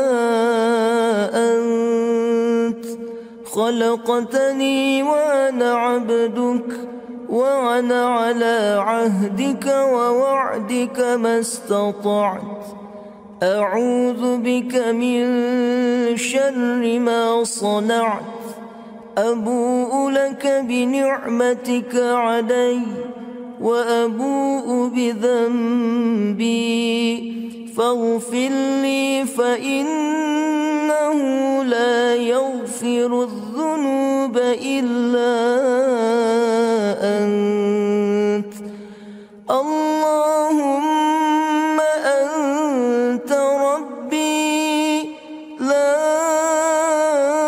أنت. خلقتني وأنا عبدك، وأنا على عهدك ووعدك ما استطعت. أعوذ بك من شر ما صنعت. أبوء لك بنعمتك علي، وأبوء بذنبي، فاغفر لي فإنه لا يغفر الذنوب إلا أنت. اللهم أنت ربي، لا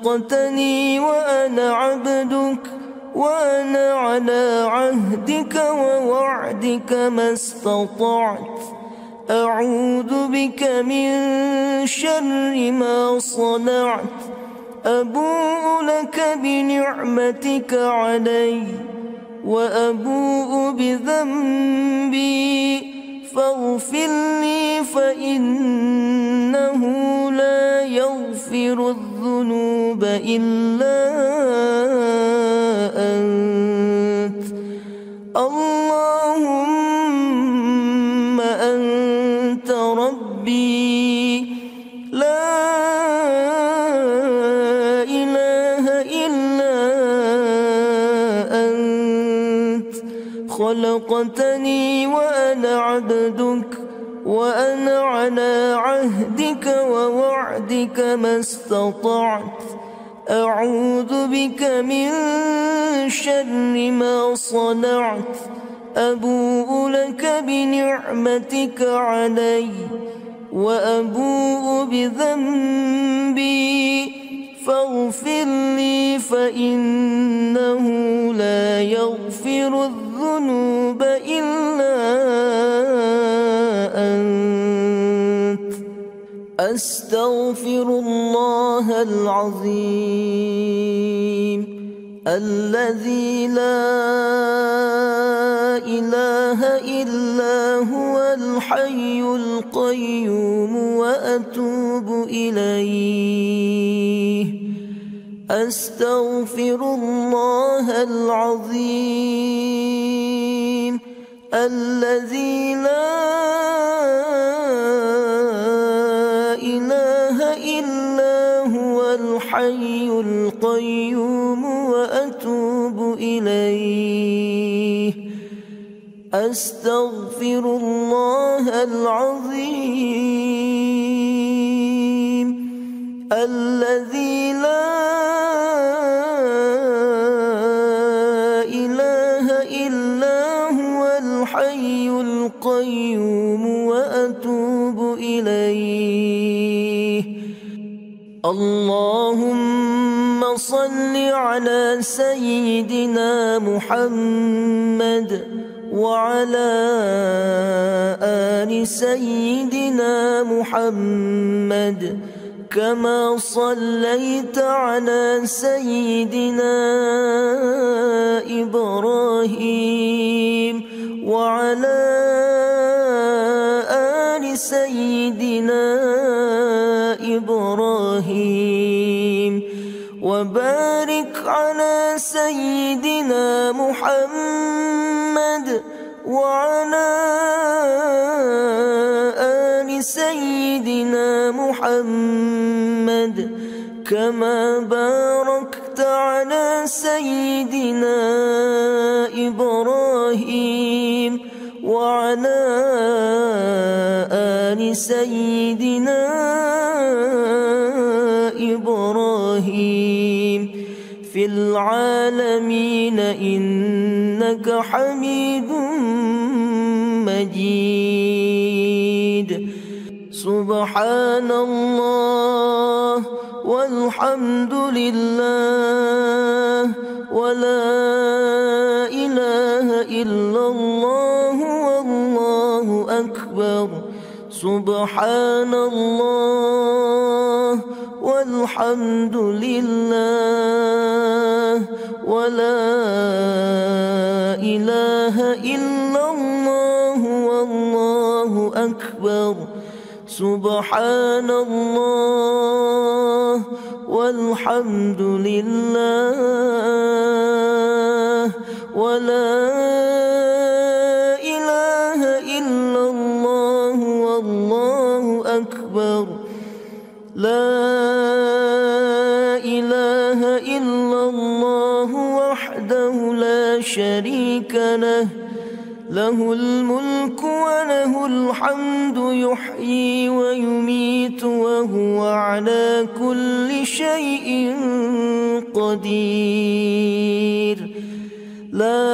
خلقتني وأنا عبدك وأنا على عهدك ووعدك ما استطعت أعوذ بك من شر ما صنعت أبوء لك بنعمتك علي وأبوء بذنبي فاغفر لي فإنه لا يغفر الذنوب إلا أنت اللهم أنت ربي لا إله إلا أنت خلقتني وأنا عبدك وأنا على عهدك ووعدك ما استطعت أعوذ بك من شر ما صنعت أبوء لك بنعمتك علي وأبوء بذنبي فاغفر لي فإنه لا يغفر الذنوب إلا أنت أستغفر الله العظيم الذي لا إله إلا هو الحي القيوم وأتوب إليه أستغفر الله العظيم الذي لا إله إلا هو الحي القيوم وأتوب إليه أستغفر الله العظيم الذي لا إله إلا هو الحي القيوم وأتوب إليه اللهم صل على سيدنا محمد وعلى آل سيدنا محمد كما صليت على سيدنا إبراهيم وعلى آل سيدنا إبراهيم وبارك على سيدنا محمد وعلى آل سيدنا محمد كما باركت على سيدنا إبراهيم وعلى آل سيدنا إبراهيم في العالمين إنك حميد مجيد سبحان الله والحمد لله ولا إله إلا الله والله أكبر سبحان الله والحمد لله ولا إله إلا الله والله أكبر سبحان الله والحمد لله ولا إله إلا الله والله أكبر لا إله إلا الله وحده لا شريك له له الملك وله الحمد يحيي ويميت وهو على كل شيء قدير لا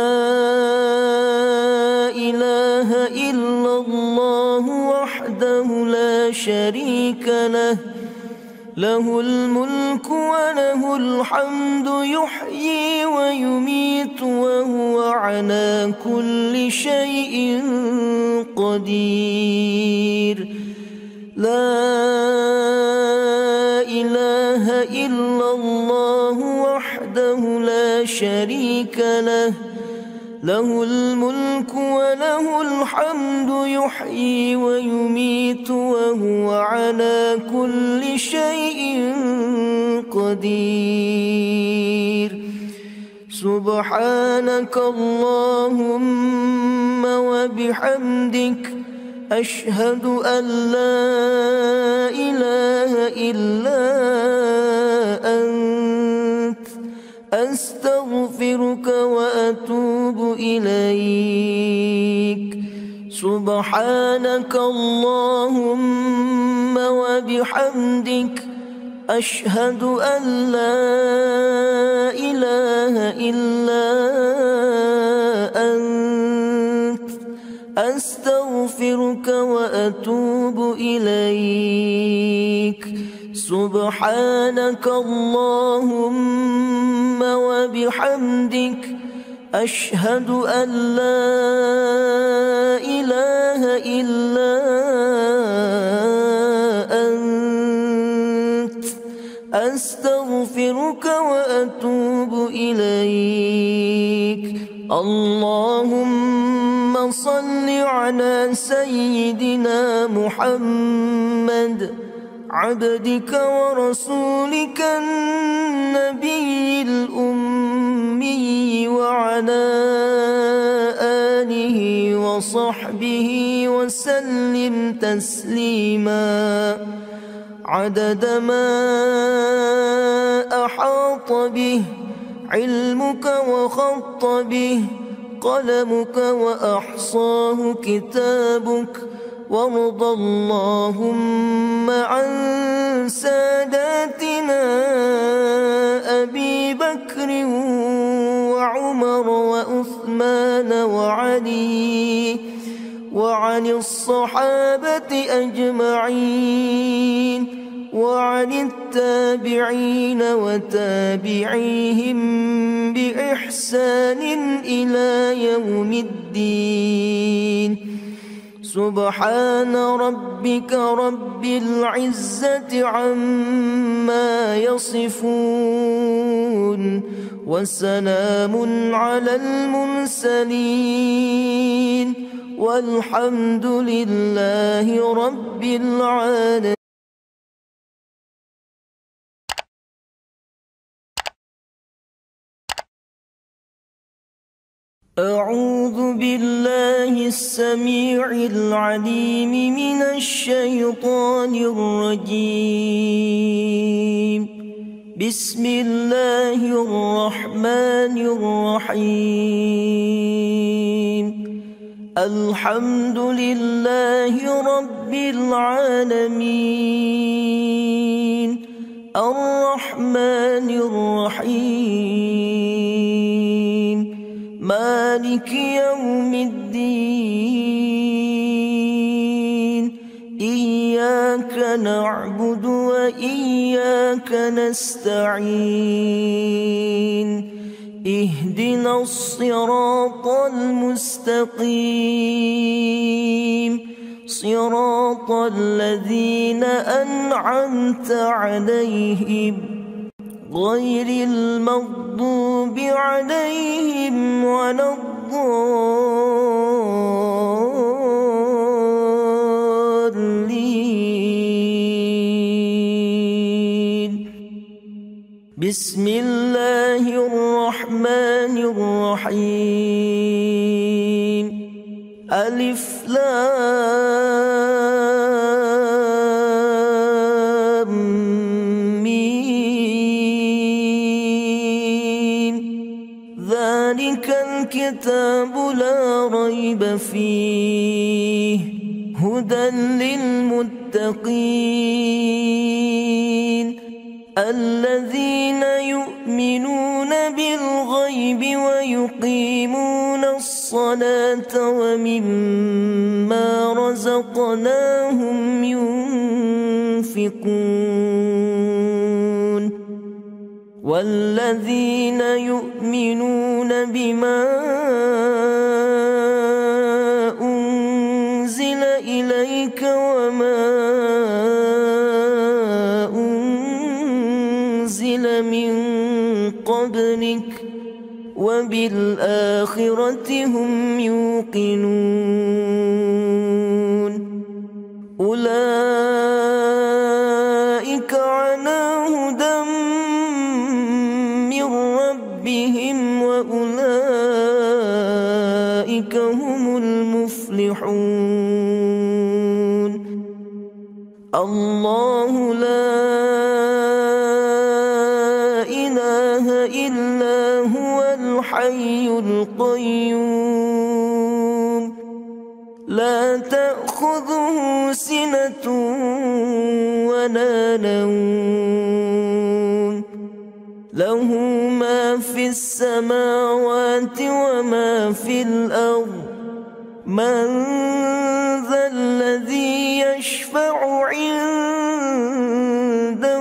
إله إلا الله وحده لا شريك له له الملك وله الحمد يحيي ويميت وهو على كل شيء قدير لا إله إلا الله وحده لا شريك له له الملك وله الحمد يحيي ويميت وهو على كل شيء قدير سبحانك اللهم وبحمدك أشهد أن لا إله إلا أنت أستغفرك وأتوب إليك سبحانك اللهم وبحمدك أشهد أن لا إله إلا أنت أستغفرك وأتوب إليك سبحانك اللهم وبحمدك أشهد أن لا إله إلا أنت أستغفرك وأتوب إليك اللهم صل على سيدنا محمد عبدك ورسولك النبي الأمي وعلى آله وصحبه وسلم تسليما عدد ما أحاط به علمك وخط به قلمك وأحصاه كتابك وارض اللهم عن ساداتنا أبي بكر وعمر وعثمان وعلي وعن الصحابة أجمعين وعن التابعين وتابعيهم بإحسان إلى يوم الدين سبحان ربك رب العزة عما يصفون وسلام على المرسلين والحمد لله رب العالمين. أعوذ بالله السميع العليم من الشيطان الرجيم. بسم الله الرحمن الرحيم. الحمد لله رب العالمين الرحمن الرحيم مالك يوم الدين إياك نعبد وإياك نستعين اهدنا الصراط المستقيم صراط الذين أنعمت عليهم غير المغضوب عليهم ولا الضالين. بسم الله الرحمن الرحيم. ألف لام ميم ذلك الكتاب لا ريب فيه هدى للمتقين الذين يؤمنون بالغيب ويقيمون الصلاة ومما رزقناهم ينفقون والذين يؤمنون بما أنزل إليك وما أنزل من قبلك وبالآخرة هم يوقنون أولئك على هدى من ربهم وأولئك هم المفلحون الله لا إله إلا هو الحي القيوم لا تأخذه سنة ولا نوم له ما في السماوات وما في الأرض من ذا الذي يشفع عنده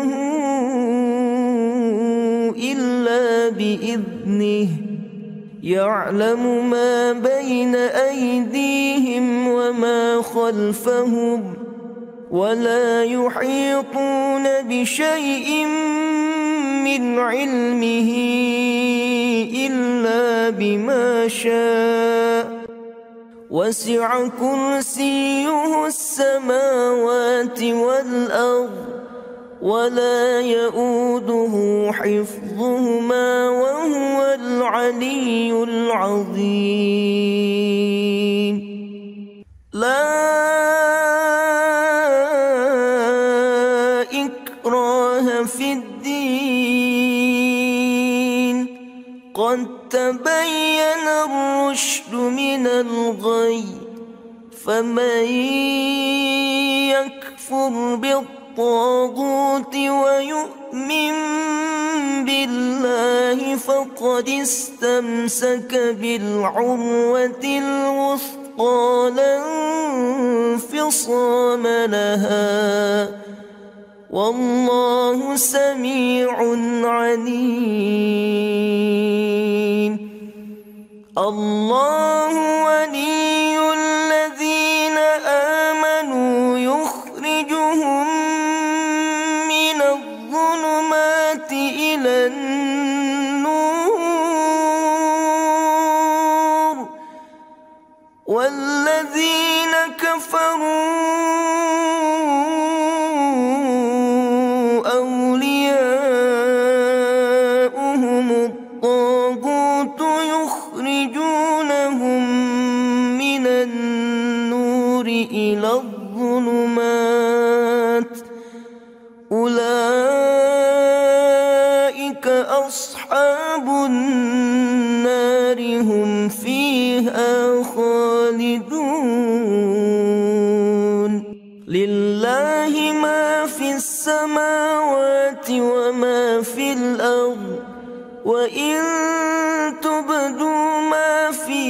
إلا بإذنه يعلم ما بين أيديهم وما خلفهم ولا يحيطون بشيء من علمه إلا بما شاء وسع كرسيه السماوات والأرض ولا يؤوده حفظهما وهو العلي العظيم لا إكراه في الدين قد تبين الرشد من الغي فمن يكفر بالطاغوت ويؤمن بالله فقد استمسك بالعروة الوثقى لا انفصام لها والله سميع عليم الله ولي الذين آمنوا يخرجهم من الظلمات إلى النور والذين كفروا أولياؤهم الطاغوت يخرجونهم من النور إلى الظلمات أولئك أصحاب النار هم فيها خالدون لله ما في السماوات وما في الأرض وإن تبدوا ما في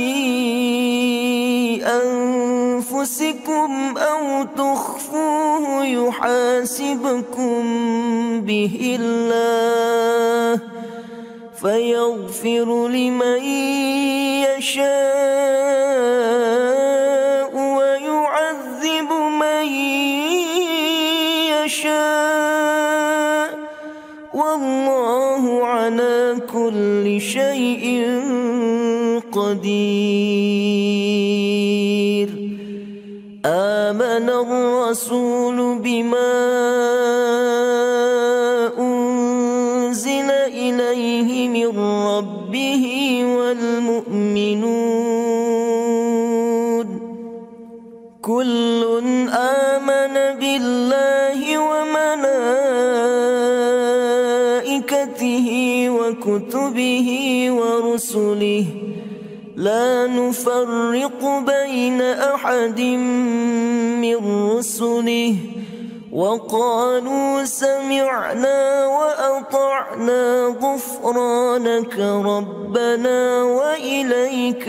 أنفسكم أو تخفوه يحاسبكم به الله فيغفر لمن يشاء ويعذب من يشاء والله على كل شيء قدير آمن الرسول بما أنزل إليه من ربه والمؤمنون كل آمن بالله وملائكته وكتبه ورسله لا نفرق بين أحد من رسله وقالوا سمعنا وأطعنا غفرانك ربنا وإليك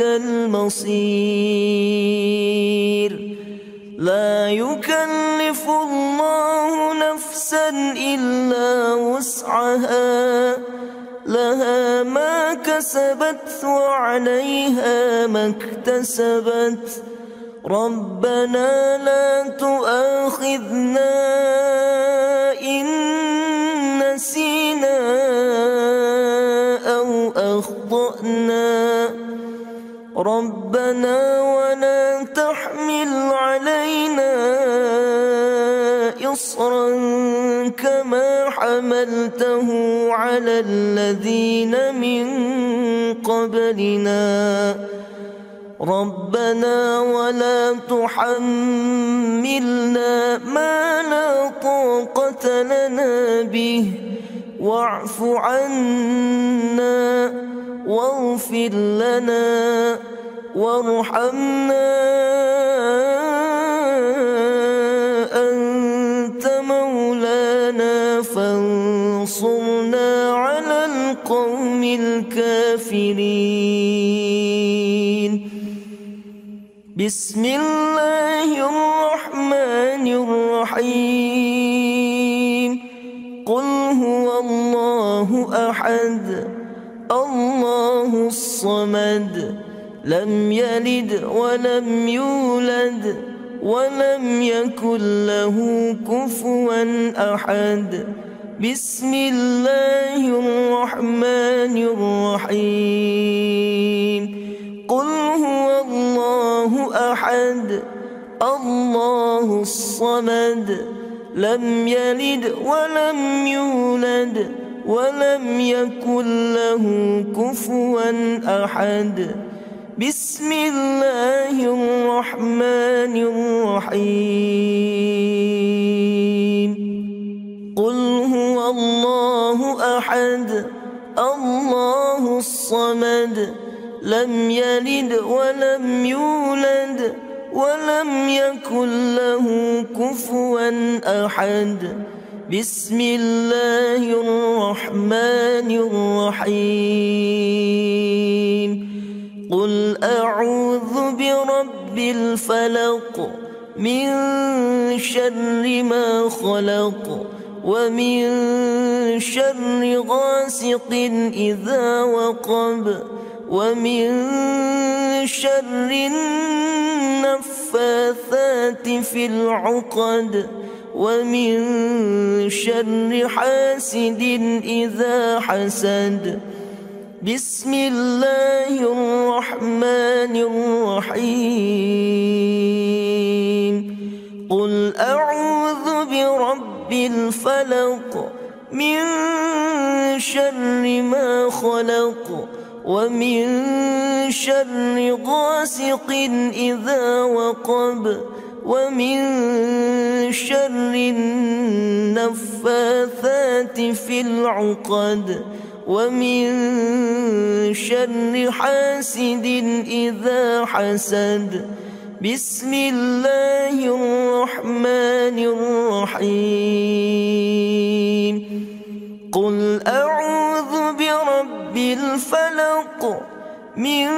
المصير لا يكلف الله نفسا إلا وسعها لها ما كسبت وعليها ما اكتسبت ربنا لا تؤاخذنا إن نسينا أو أخطأنا ربنا ولا تحمل علينا إصرا كما حملته على الذين من قبلنا ربنا ولا تحملنا ما لا طاقة لنا به واعف عنا واغفر لنا وارحمنا أنت مولانا فانصرنا على القوم الكافرين بسم الله الرحمن الرحيم قل هو الله أحد الله الصمد لم يلد ولم يولد ولم يكن له كفوا أحد بسم الله الرحمن الرحيم قل هو الله أحد الله الصمد لم يلد ولم يولد ولم يكن له كفوا أحد بسم الله الرحمن الرحيم قل هو الله أحد الله الصمد لم يلد ولم يولد ولم يكن له كفوا أحد بسم الله الرحمن الرحيم قل أعوذ برب الفلق من شر ما خلق ومن شر غاسق إذا وقب ومن شر النفاثات في العقد ومن شر حاسد إذا حسد بسم الله الرحمن الرحيم قل أعوذ برب الفلق من شر ما خلق ومن شر غاسق إذا وقب ومن شر النفاثات في العقد ومن شر حاسد إذا حسد بسم الله الرحمن الرحيم قل أعوذ برب الفلق من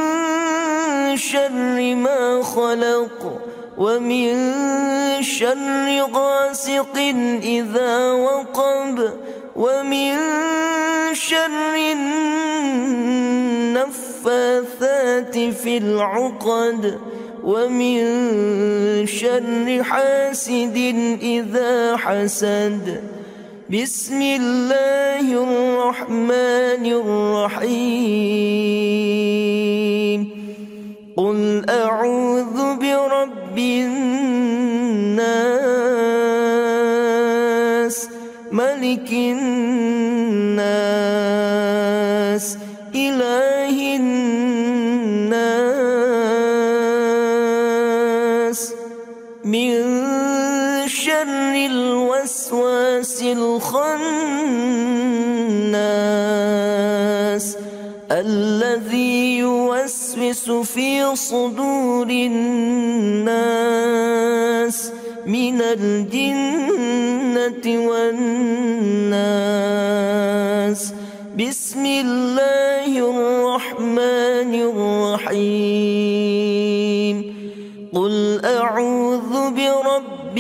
شر ما خلق ومن شر غاسق إذا وقب ومن شر النفاثات في العقد ومن شر حاسد إذا حسد بسم الله الرحمن الرحيم قل أعوذ برب الناس ملك الناس إله الناس من شر الوسواس الخناس الذي يوسوس في صدور الناس من الجنة والناس بسم الله الرحمن الرحيم قل أعوذ برب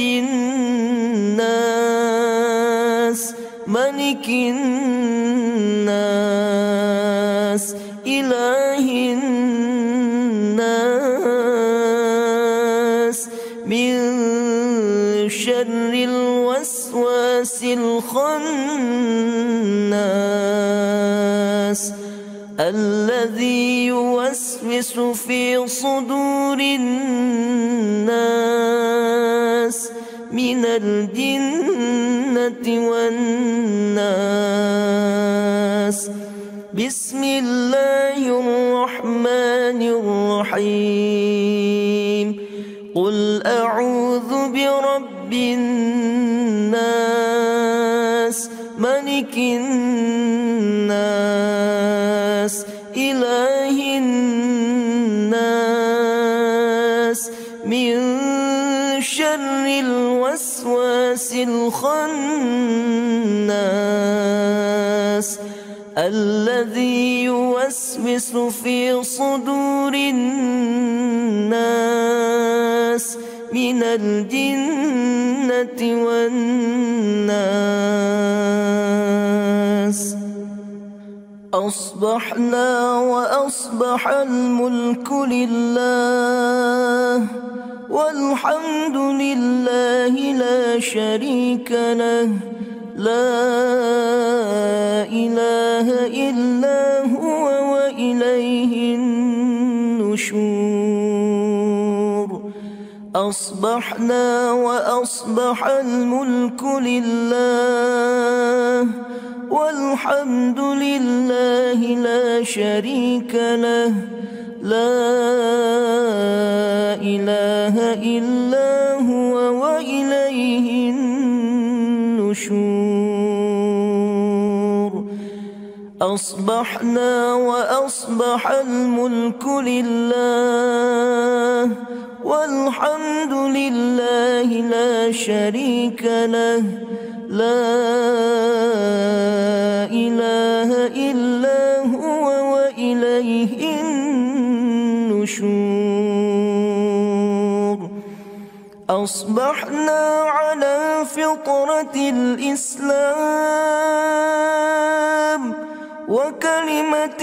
الناس ملك الناس إله الناس من شر الوسواس الخناس الذي يوسوس في صدور الناس من الجنة والناس. بسم الله الرحمن الرحيم. قل أعوذ برب الناس ملك الناس إله الناس من شر الوسواس الخناس الذي يوسوس في صدور الناس من الجنة والناس. أصبحنا وأصبح الملك لله والحمد لله لا شريك له لا إله إلا هو وإليه النشور. أصبحنا وأصبح الملك لله والحمد لله لا شريك له لا إله إلا هو وإليه النشور. أصبحنا وأصبح الملك لله والحمد لله لا شريك له لا إله إلا هو وإليه النشور. أصبحنا على فطرة الإسلام وكلمة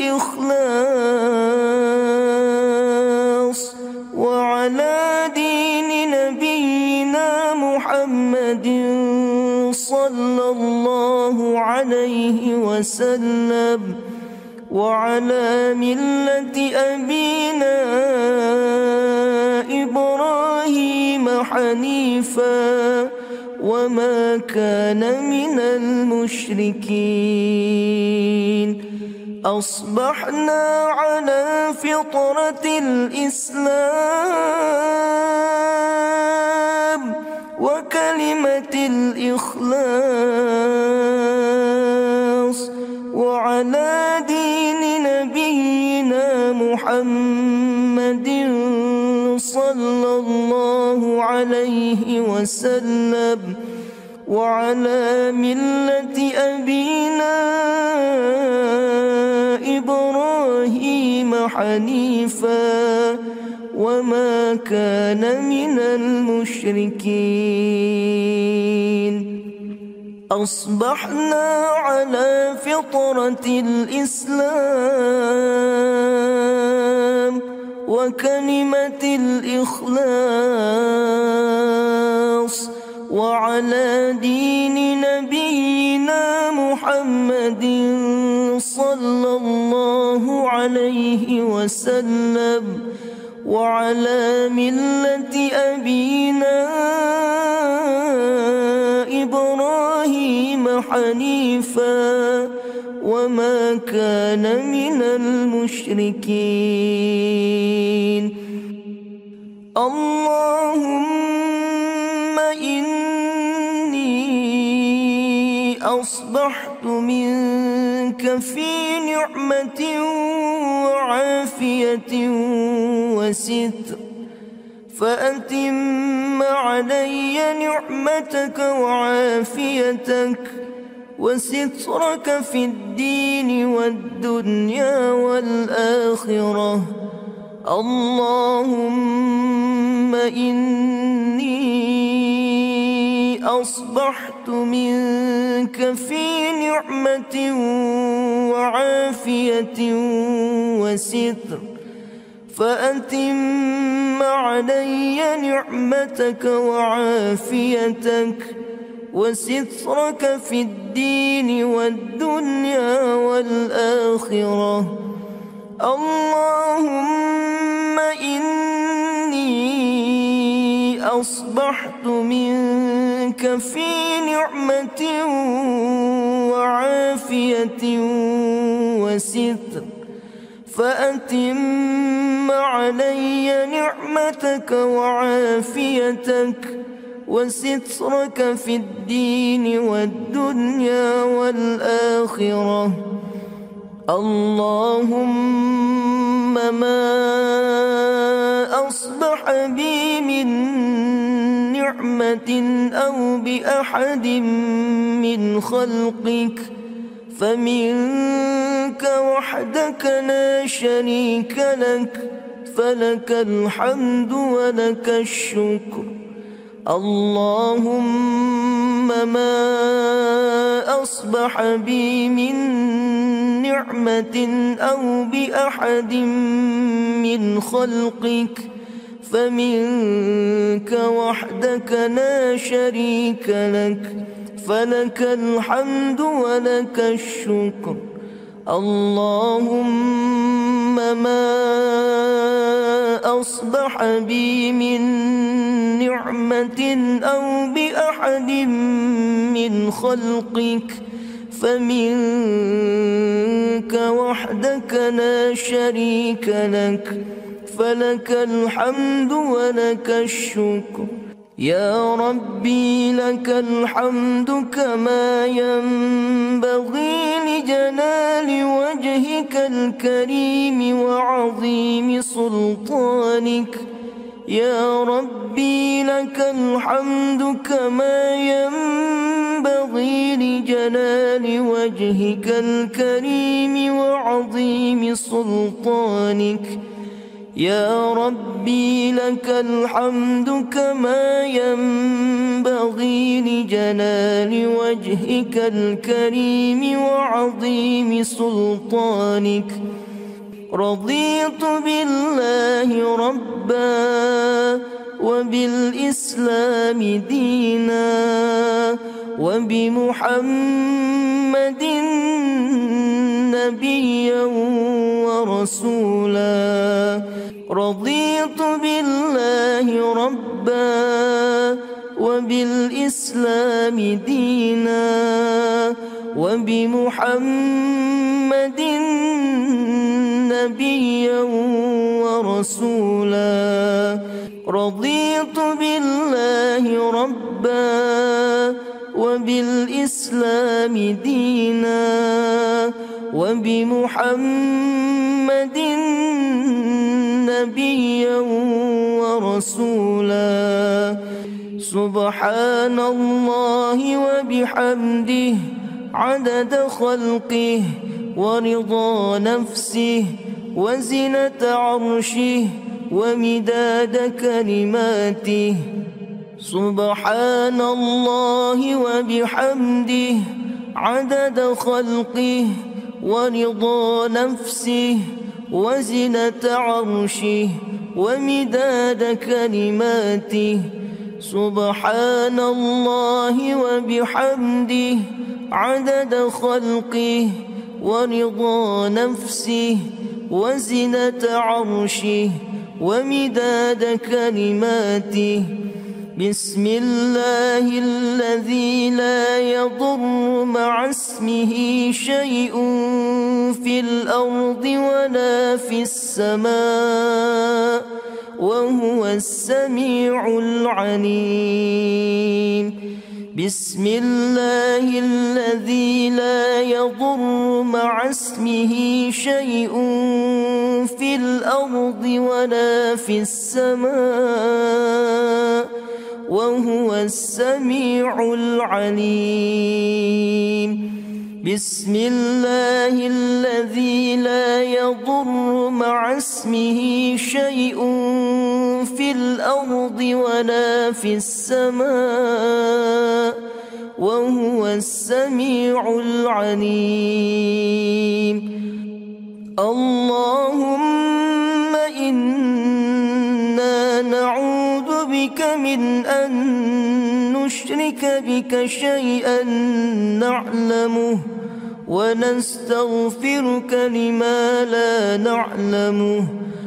الإخلاص وعلى دين نبينا محمد صلى الله عليه وسلم وعلى ملة أبينا إبراهيم حنيفا وما كان من المشركين. أصبحنا على فطرة الإسلام وكلمة الإخلاص وعلى دين نبينا محمد صلى الله عليه وسلم وعلى ملة أبينا إبراهيم حنيفا وما كان من المشركين. أصبحنا على فطرة الإسلام وكلمة الإخلاص وعلى دين نبينا محمد صلى الله عليه وسلم وعلى ملة أبينا إبراهيم حنيفا وما كان من المشركين. اللهم إني أصبحت منك في نعمة وعافية وستر فأتم علي نعمتك وعافيتك وسترك في الدين والدنيا والآخرة. اللهم إني أصبحت أصبحت منك في نعمة وعافية وستر، فأتم علي نعمتك وعافيتك وسترك في الدين والدنيا والآخرة. اللهم إني أصبحت منك في نعمة وعافية وستر، فأتم علي نعمتك وعافيتك وسترك في الدين والدنيا والآخرة. اللهم ما أصبح بي من نعمة أو بأحد من خلقك فمنك وحدك لا شريك لك، فلك الحمد ولك الشكر. اللهم ما أصبح بي من نعمة أو بأحد من خلقك فمنك وحدك لا شريك لك، فلك الحمد ولك الشكر. اللهم ما أصبح بي من نعمة أو بأحد من خلقك فمنك وحدك لا شريك لك، فلك الحمد ولك الشكر. يا ربي لك الحمد كما ينبغي لجلال وجهك الكريم وعظيم سلطانك. يا ربي لك الحمد كما ينبغي لجلال وجهك الكريم وعظيم سلطانك. يا ربي لك الحمد كما ينبغي لجلال وجهك الكريم وعظيم سلطانك. رضيت بالله ربا وبالإسلام دينا وبمحمد نبيا ورسولا. رضيت بالله ربا وبالإسلام دينا وبمحمد نبيا ورسولا. رضيت بالله ربا وبالإسلام دينا وبمحمد نبيا ورسولا. سبحان الله وبحمده عدد خلقه ورضا نفسه وزنة عرشه ومداد كلماته. سبحان الله وبحمده عدد خلقه ورضا نفسه وزنة عرشه ومداد كلماته. سبحان الله وبحمده عدد خلقه ورضا نفسه وزنة عرشه ومداد كلماته. بسم الله الذي لا يضر مع اسمه شيء في الأرض ولا في السماء وهو السميع العليم. بسم الله الذي لا يضر مع اسمه شيء في الأرض ولا في السماء وهو السميع العليم. بسم الله الذي لا يضر مع اسمه شيء في الأرض ولا في السماء وهو السميع العليم. اللهم إنا نعوذ بك من أن نشرك بك شيئا نعلمه ونستغفرك لما لا نعلمه.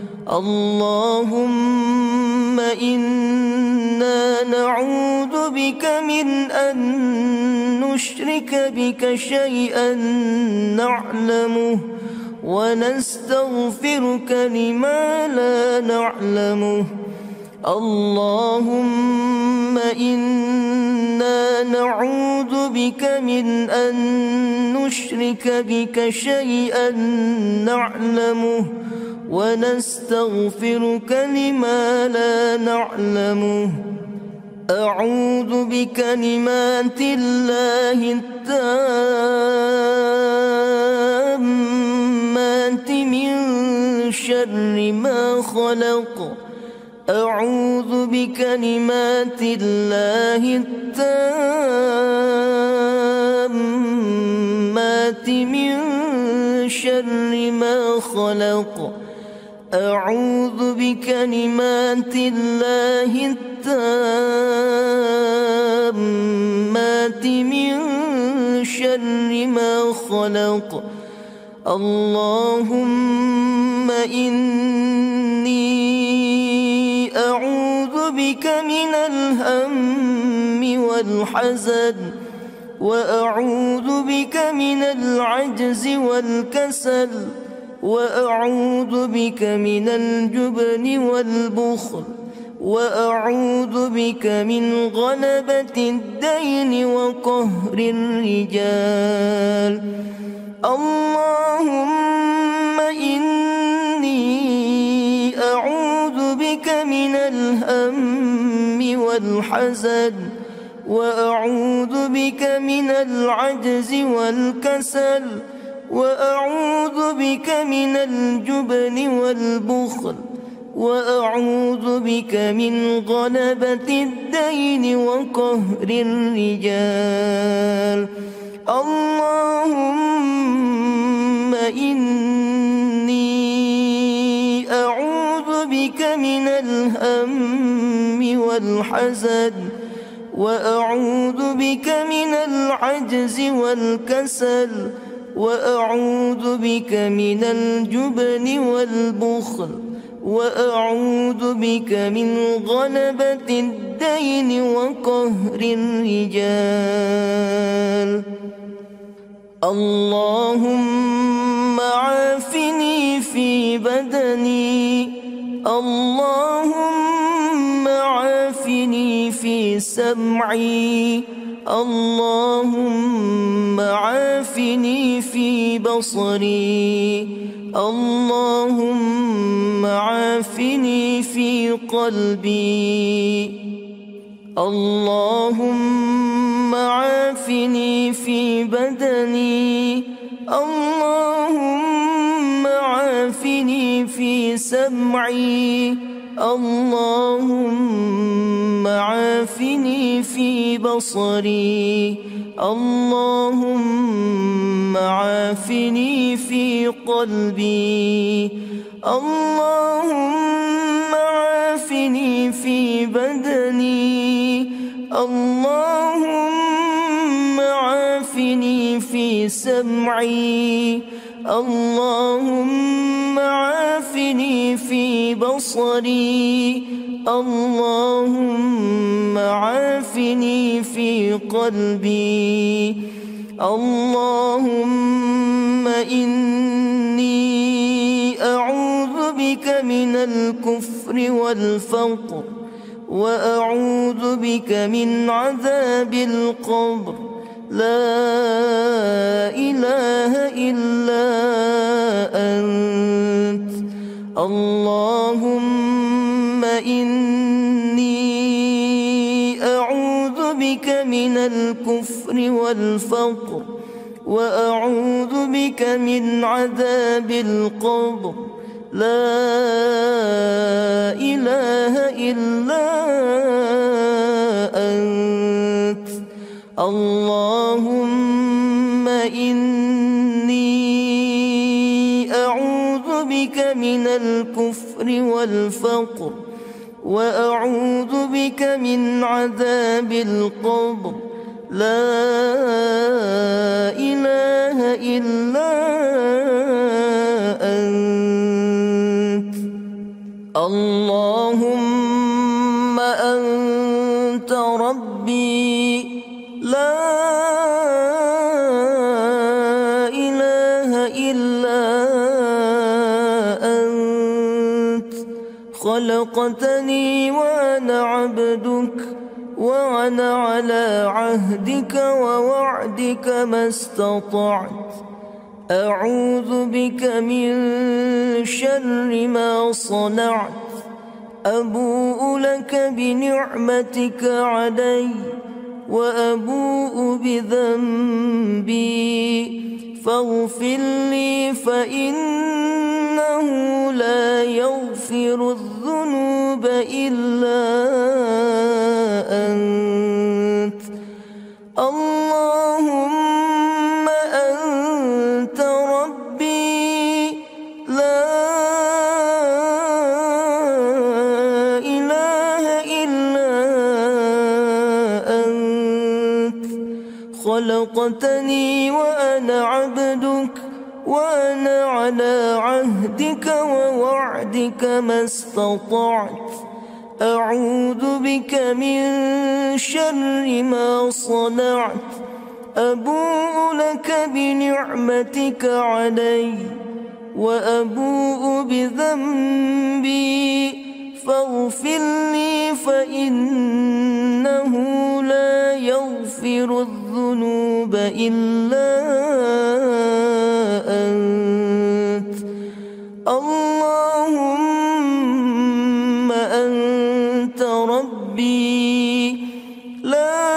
اللهم إنا نعوذ بك من أن نشرك بك شيئا نعلمه ونستغفرك لما لا نعلمه. اللهم إنا نعوذ بك من أن نشرك بك شيئا نعلمه ونستغفرك لما لا نعلمه. أعوذ بكلمات الله التامات من شر ما خلق. أعوذ بكلمات الله التامات من شر ما خلق. أعوذ بكلمات الله التامات من شر ما خلق. اللهم إني أعوذ بك من الهم والحزن وأعوذ بك من العجز والكسل وأعوذ بك من الجبن والبخل وأعوذ بك من غلبة الدين وقهر الرجال. اللهم إني أعوذ بك من الهم والحزن وأعوذ بك من العجز والكسل وأعوذ بك من الجبن والبخل وأعوذ بك من غلبة الدين وقهر الرجال. اللهم إني أعوذ بك من الهم والحزن وأعوذ بك من العجز والكسل وأعوذ بك من الجبن والبخل وأعوذ بك من غلبة الدين وقهر الرجال. اللهم عافني في بدني. اللهم عافني في سمعي. اللهم عافني في بصري. اللهم عافني في قلبي. اللهم عافني في بدني. اللهم عافني في سمعي. اللهم عافني في بصري. اللهم عافني في قلبي. اللهم عافني في بدني. اللهم عافني في سمعي. اللهم عافني في بصري. اللهم عافني في قلبي. اللهم إني أعوذ بك من الكفر والفقر وأعوذ بك من عذاب القبر. لا إله إلا أنت. اللهم إني أعوذ بك من الكفر والفقر وأعوذ بك من عذاب القبر. لا إله إلا أنت. اللهم إني أعوذ بك من الكفر والفقر وأعوذ بك من عذاب القبر لا إله إلا أنت اللهم أنت ربي لا إله إلا أنت خلقتني وأنا عبدك وأنا على عهدك ووعدك ما استطعت أعوذ بك من شر ما صنعت أبوء لك بنعمتك علي وأبوء بذنبي فاغفر لي فإنه لا يغفر الذنوب إلا أنت اللهم أنت ربي لا إله إلا أنت خلقتني وأنا عبدك وأنا على عهدك ووعدك ما استطعت أعوذ بك من شر ما صنعت أبوء لك بنعمتك علي وأبوء بذنبي فاغفر لي فإنه لا يغفر الذنوب إلا أنت اللهم أنت ربي لا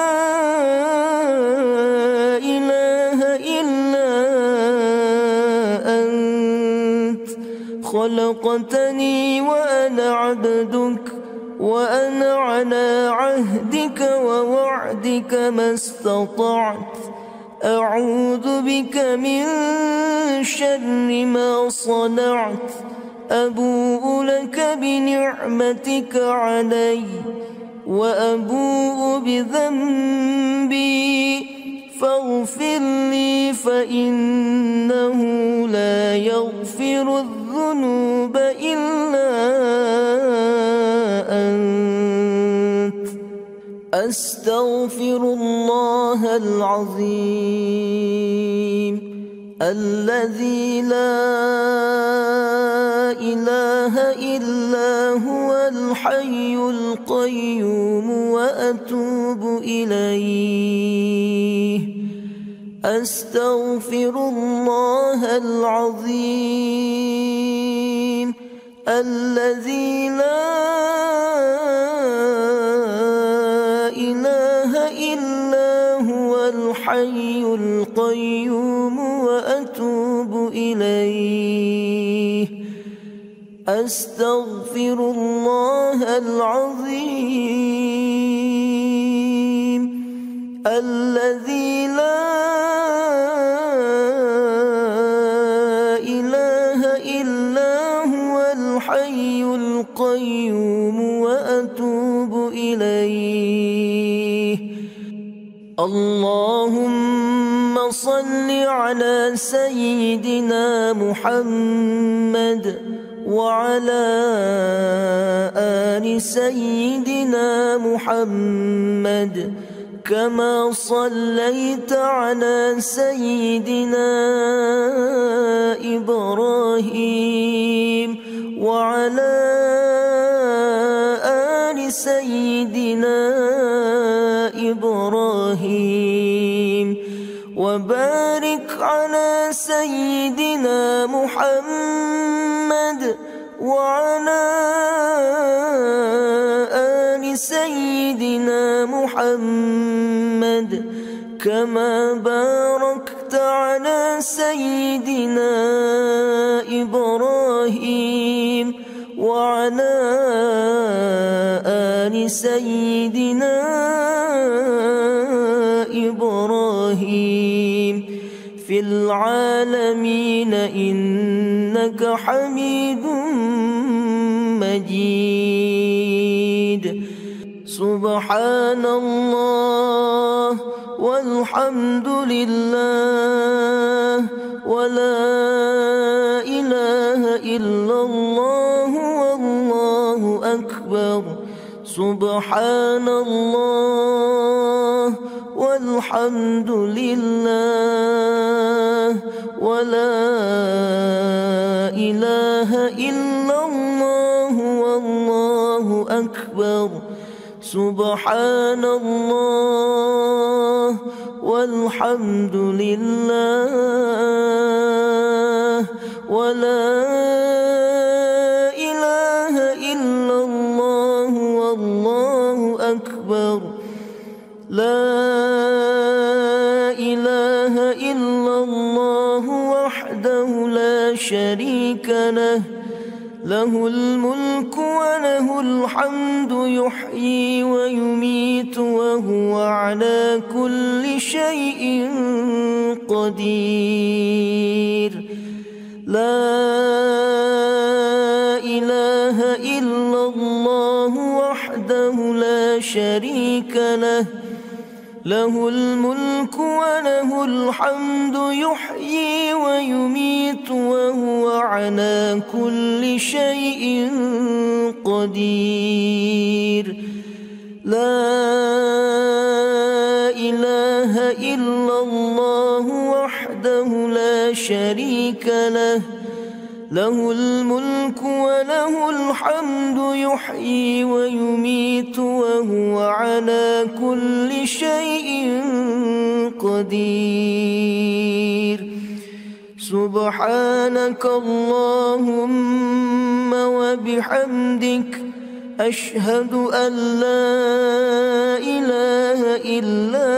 إله إلا أنت خلقتني وأنا عبدك وأنا على عهدك ووعدك ما استطعت أعوذ بك من شر ما صنعت أبوء لك بنعمتك علي وأبوء بذنبي فاغفر لي فإنه لا يغفر الذنوب إلا أنت أستغفر الله العظيم الذي لا إله إلا هو الحي القيوم وأتوب إليه أستغفر الله العظيم الذي لا إله إلا هو الحي القيوم وأتوب إليه أستغفر الله العظيم الذي لا إله إلا هو الحي القيوم وأتوب إليه اللهم صل على سيدنا محمد وعلى آل سيدنا محمد كما صليت على سيدنا إبراهيم وعلى آل سيدنا إبراهيم وبارك على سيدنا محمد وعلى آل سيدنا محمد كما باركت على سيدنا إبراهيم وعلى آل سيدنا إبراهيم العالمين إنك حميد مجيد. سبحان الله والحمد لله ولا إله إلا الله والله أكبر. سبحان الله والحمد لله ولا إله إلا الله والله أكبر. سبحان الله والحمد لله ولا إله إلا الله والله أكبر. لا إله إلا الله وحده لا شريك له له الملك وله الحمد يحيي ويميت وهو على كل شيء قدير. لا إله إلا الله وحده لا شريك له له الملك وله الحمد يحيي ويميت وهو على كل شيء قدير. لا إله إلا الله وحده لا شريك له له الملك وله الحمد يحيي ويميت وهو على كل شيء قدير. سبحانك اللهم وبحمدك أشهد أن لا إله إلا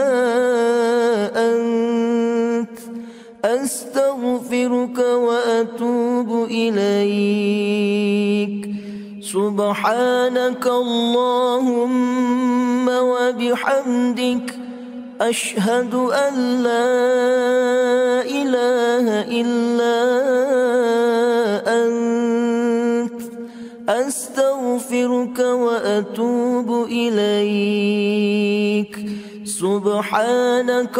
أنت أستغفرك وأتوب إليك. سبحانك اللهم وبحمدك أشهد أن لا إله إلا أنت أستغفرك وأتوب إليك. سبحانك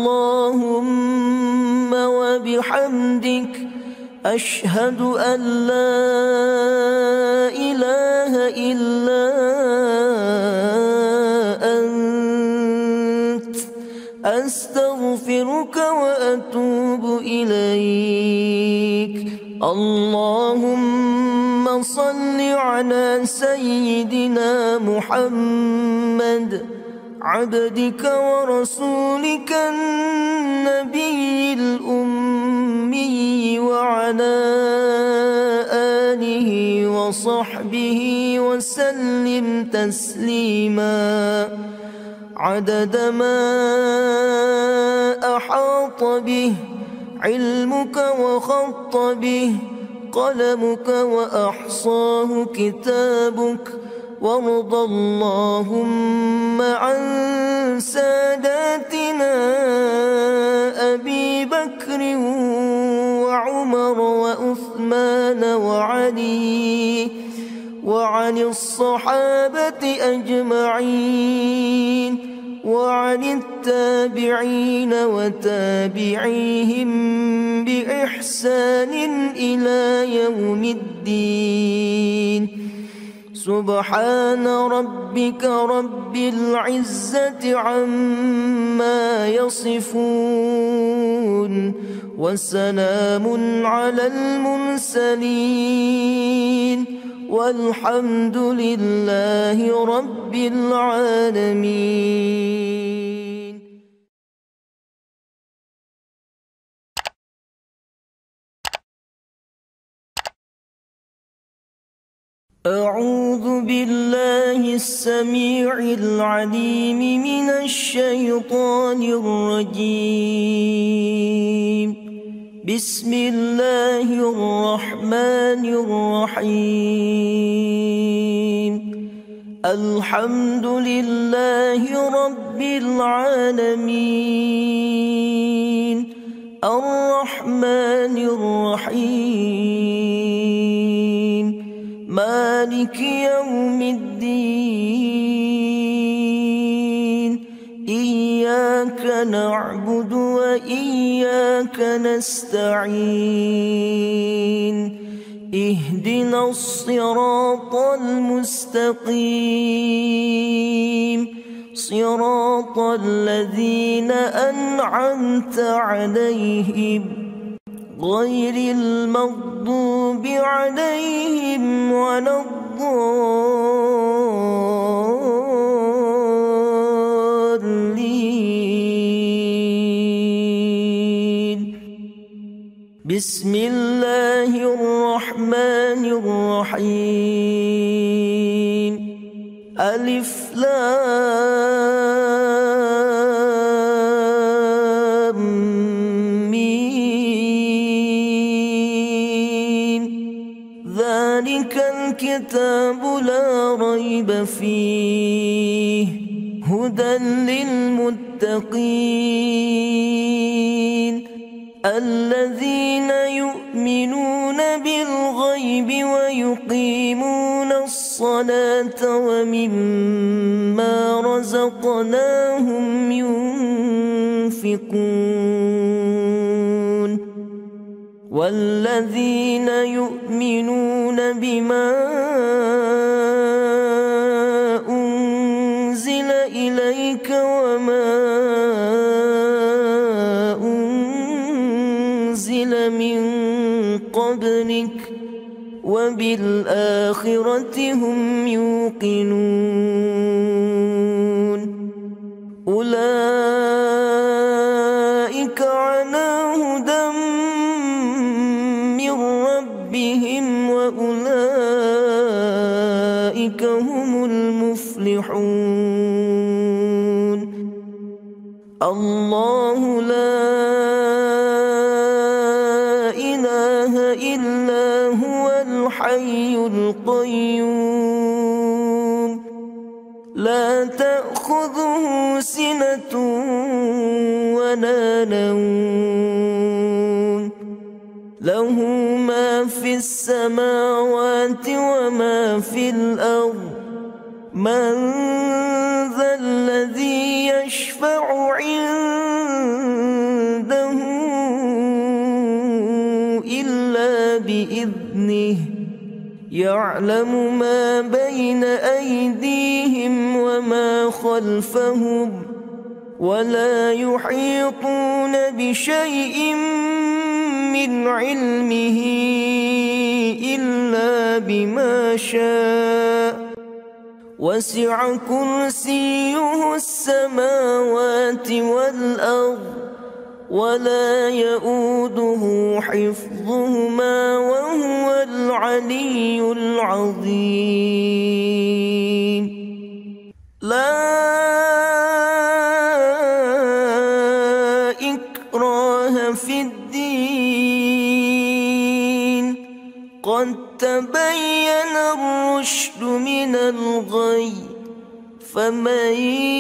اللهم وبحمدك أشهد أن لا إله إلا أنت أستغفرك وأتوب إليك. اللهم صل على سيدنا محمد عبدك ورسولك النبي الأمي وعلى آله وصحبه وسلم تسليما عدد ما أحاط به علمك وخط به قلمك وأحصاه كتابك. وارض اللهم عن ساداتنا أبي بكر وعمر وعثمان وعلي وعن الصحابة أجمعين وعن التابعين وتابعيهم بإحسان إلى يوم الدين. سبحان ربك رب العزة عما يصفون وسلام على المرسلين والحمد لله رب العالمين. أعوذ بالله السميع العليم من الشيطان الرجيم. بسم الله الرحمن الرحيم. الحمد لله رب العالمين الرحمن الرحيم مالك يوم الدين إياك نعبد وإياك نستعين اهدنا الصراط المستقيم صراط الذين أنعمت عليهم غير المغضوب عليهم ولا الضالين. بسم الله الرحمن الرحيم ألف لام ميم ذلك الكتاب لا ريب فيه هدى للمتقين الذين يؤمنون بالغيب ويقيمون الصلاة ومما رزقناهم ينفقون والذين يؤمنون بما أنزل إليك وما أنزل من قبلك وبالآخرة هم يوقنون أولئك على هدى من ربهم وأولئك هم المفلحون. الله لا إله إلا هو الحي القيوم لا تأخذه سنة ولا نوم له ما في السماوات وما في الأرض من ذا الذي يشفع عنده إلا بإذنه يعلم ما بين أيديهم وما خلفهم ولا يحيطون بشيء من علمه إلا بما شاء وسع كرسيه السماوات والأرض ولا يؤوده حفظهما وهو العلي العظيم. لا إكراه في الدين قد تبين الرشد من الغي فمن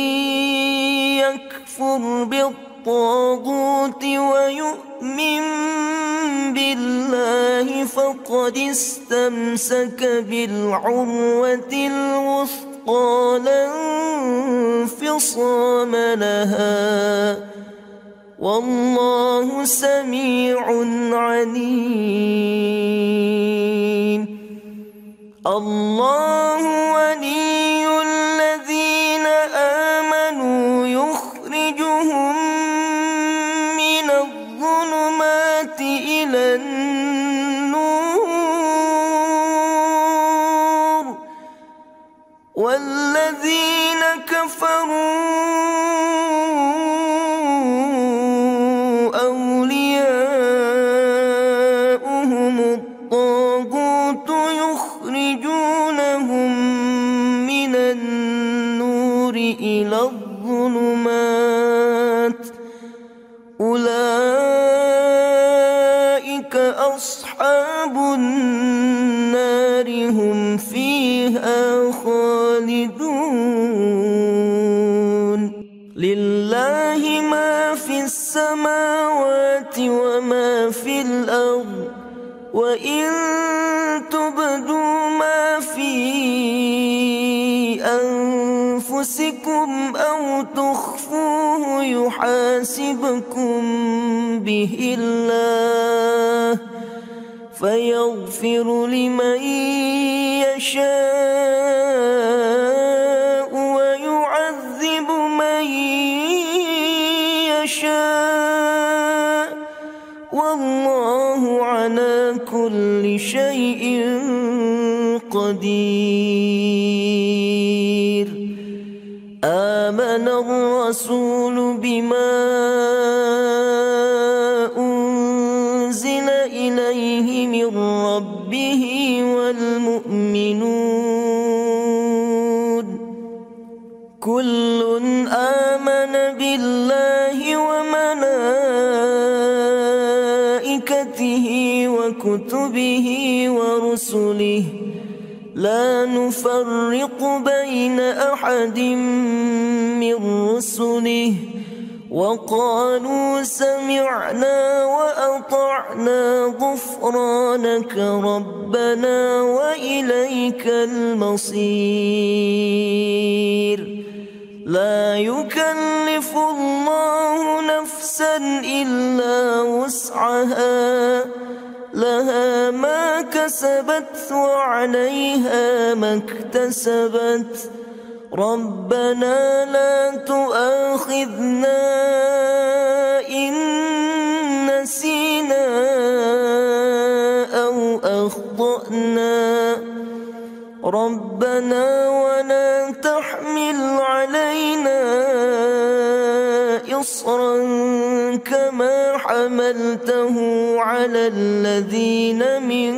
يكفر بالطاغوت ويؤمن بالله فقد استمسك بالعروة الوثقى لا انفصام لها والله سميع عليم. الله ولي الذين آمنوا يخرجهم من الظلمات إلى النور والذين كفروا أولياؤهم الطاغوت يخرجونهم من النور إلى الظلمات أولئك أصحاب النار هم فيها خالدون. لله ما في السماوات وما في الأرض وإن تبدوا ما في أنفسكم أو تخفوه يحاسبكم به الله فيغفر لمن يشاء ويعذب من يشاء والله على كل شيء قدير. آمن الرسول بما أنزل إليه من ربه والمؤمنون كل آمن بالله وملائكته وكتبه ورسله لا نفرق بين أحد من رسله وقالوا سمعنا وأطعنا غفرانك ربنا وإليك المصير. لا يكلف الله نفسا إلا وسعها لها ما كسبت وعليها ما اكتسبت ربنا لا تؤاخذنا إن نسينا أو أخطأنا ربنا ولا تحمل علينا إصرا كما حملته على الذين من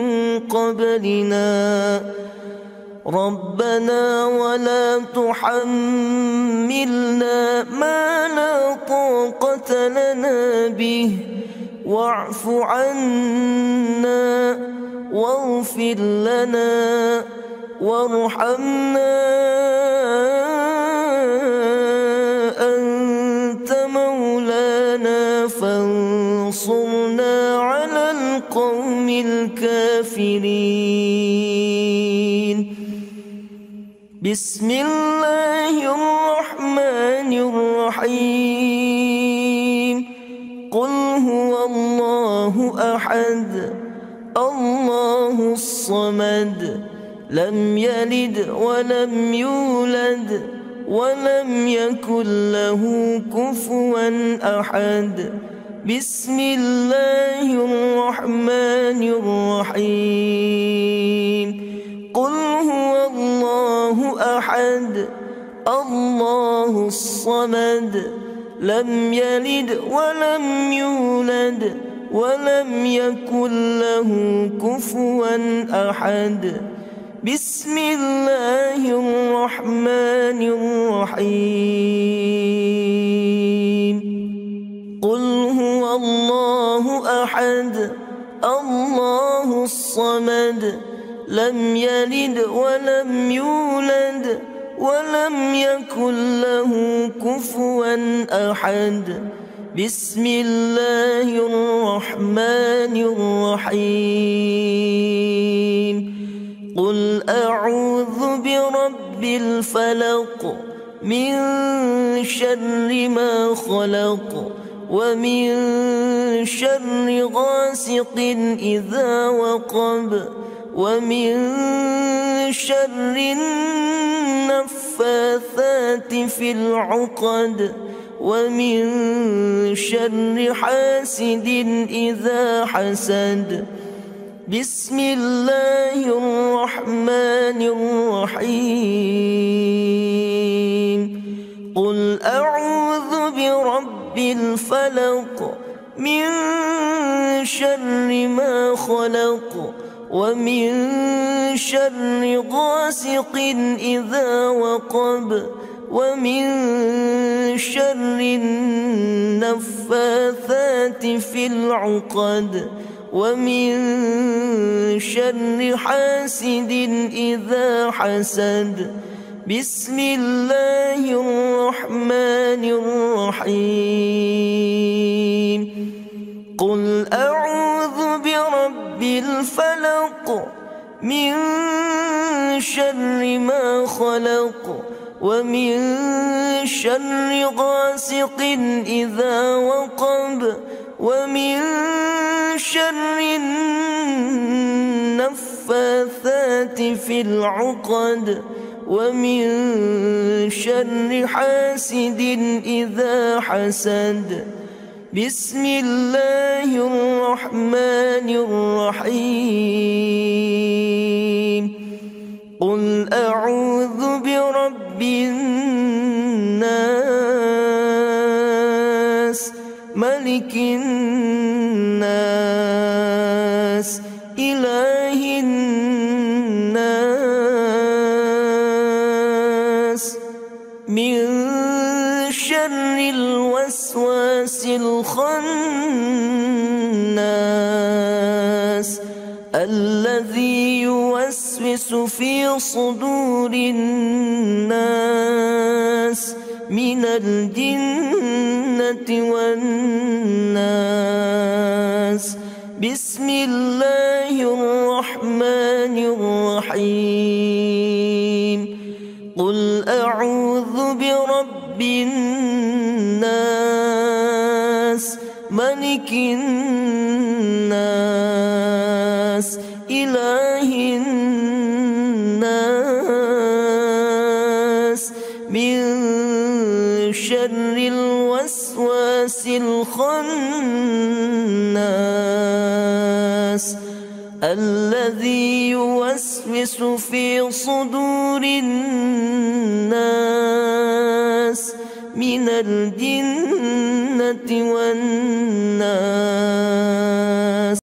قبلنا ربنا ولا تحملنا ما لا طاقة لنا به واعف عنا واغفر لنا وارحمنا أنت مولانا فانصرنا على القوم الكافرين. بسم الله الرحمن الرحيم قل هو الله أحد الله الصمد لم يلد ولم يولد ولم يكن له كفوا أحد. بسم الله الرحمن الرحيم قل هو الله أحد الله الصمد لم يلد ولم يولد ولم يكن له كفوا أحد. بسم الله الرحمن الرحيم قل هو الله أحد الله الصمد لم يلد ولم يولد ولم يكن له كفوا أحد. بسم الله الرحمن الرحيم قل أعوذ برب الفلق من شر ما خلق ومن شر غاسق إذا وقب ومن شر النفاثات في العقد ومن شر حاسد إذا حسد. بسم الله الرحمن الرحيم قل أعوذ برب الفلق من شر ما خلق ومن شر غاسق إذا وقب ومن شر النفاثات في العقد ومن شر حاسد إذا حسد. بسم الله الرحمن الرحيم قل أعوذ برب الفلق من شر ما خلق ومن شر غاسق إذا وقب ومن شر النفاثات في العقد ومن شر حاسد إذا حسد. بسم الله الرحمن الرحيم قل أعوذ برب الناس ملك الناس إله الناس من شر الوسواس الخناس الذي يوسوس في صدور الناس من الجنة والناس. بسم الله الرحمن الرحيم قل أعوذ برب الناس ملك الناس إله الناس من شر الوسواس الخناس الذي يوسوس في صدور الناس من الجنة والناس.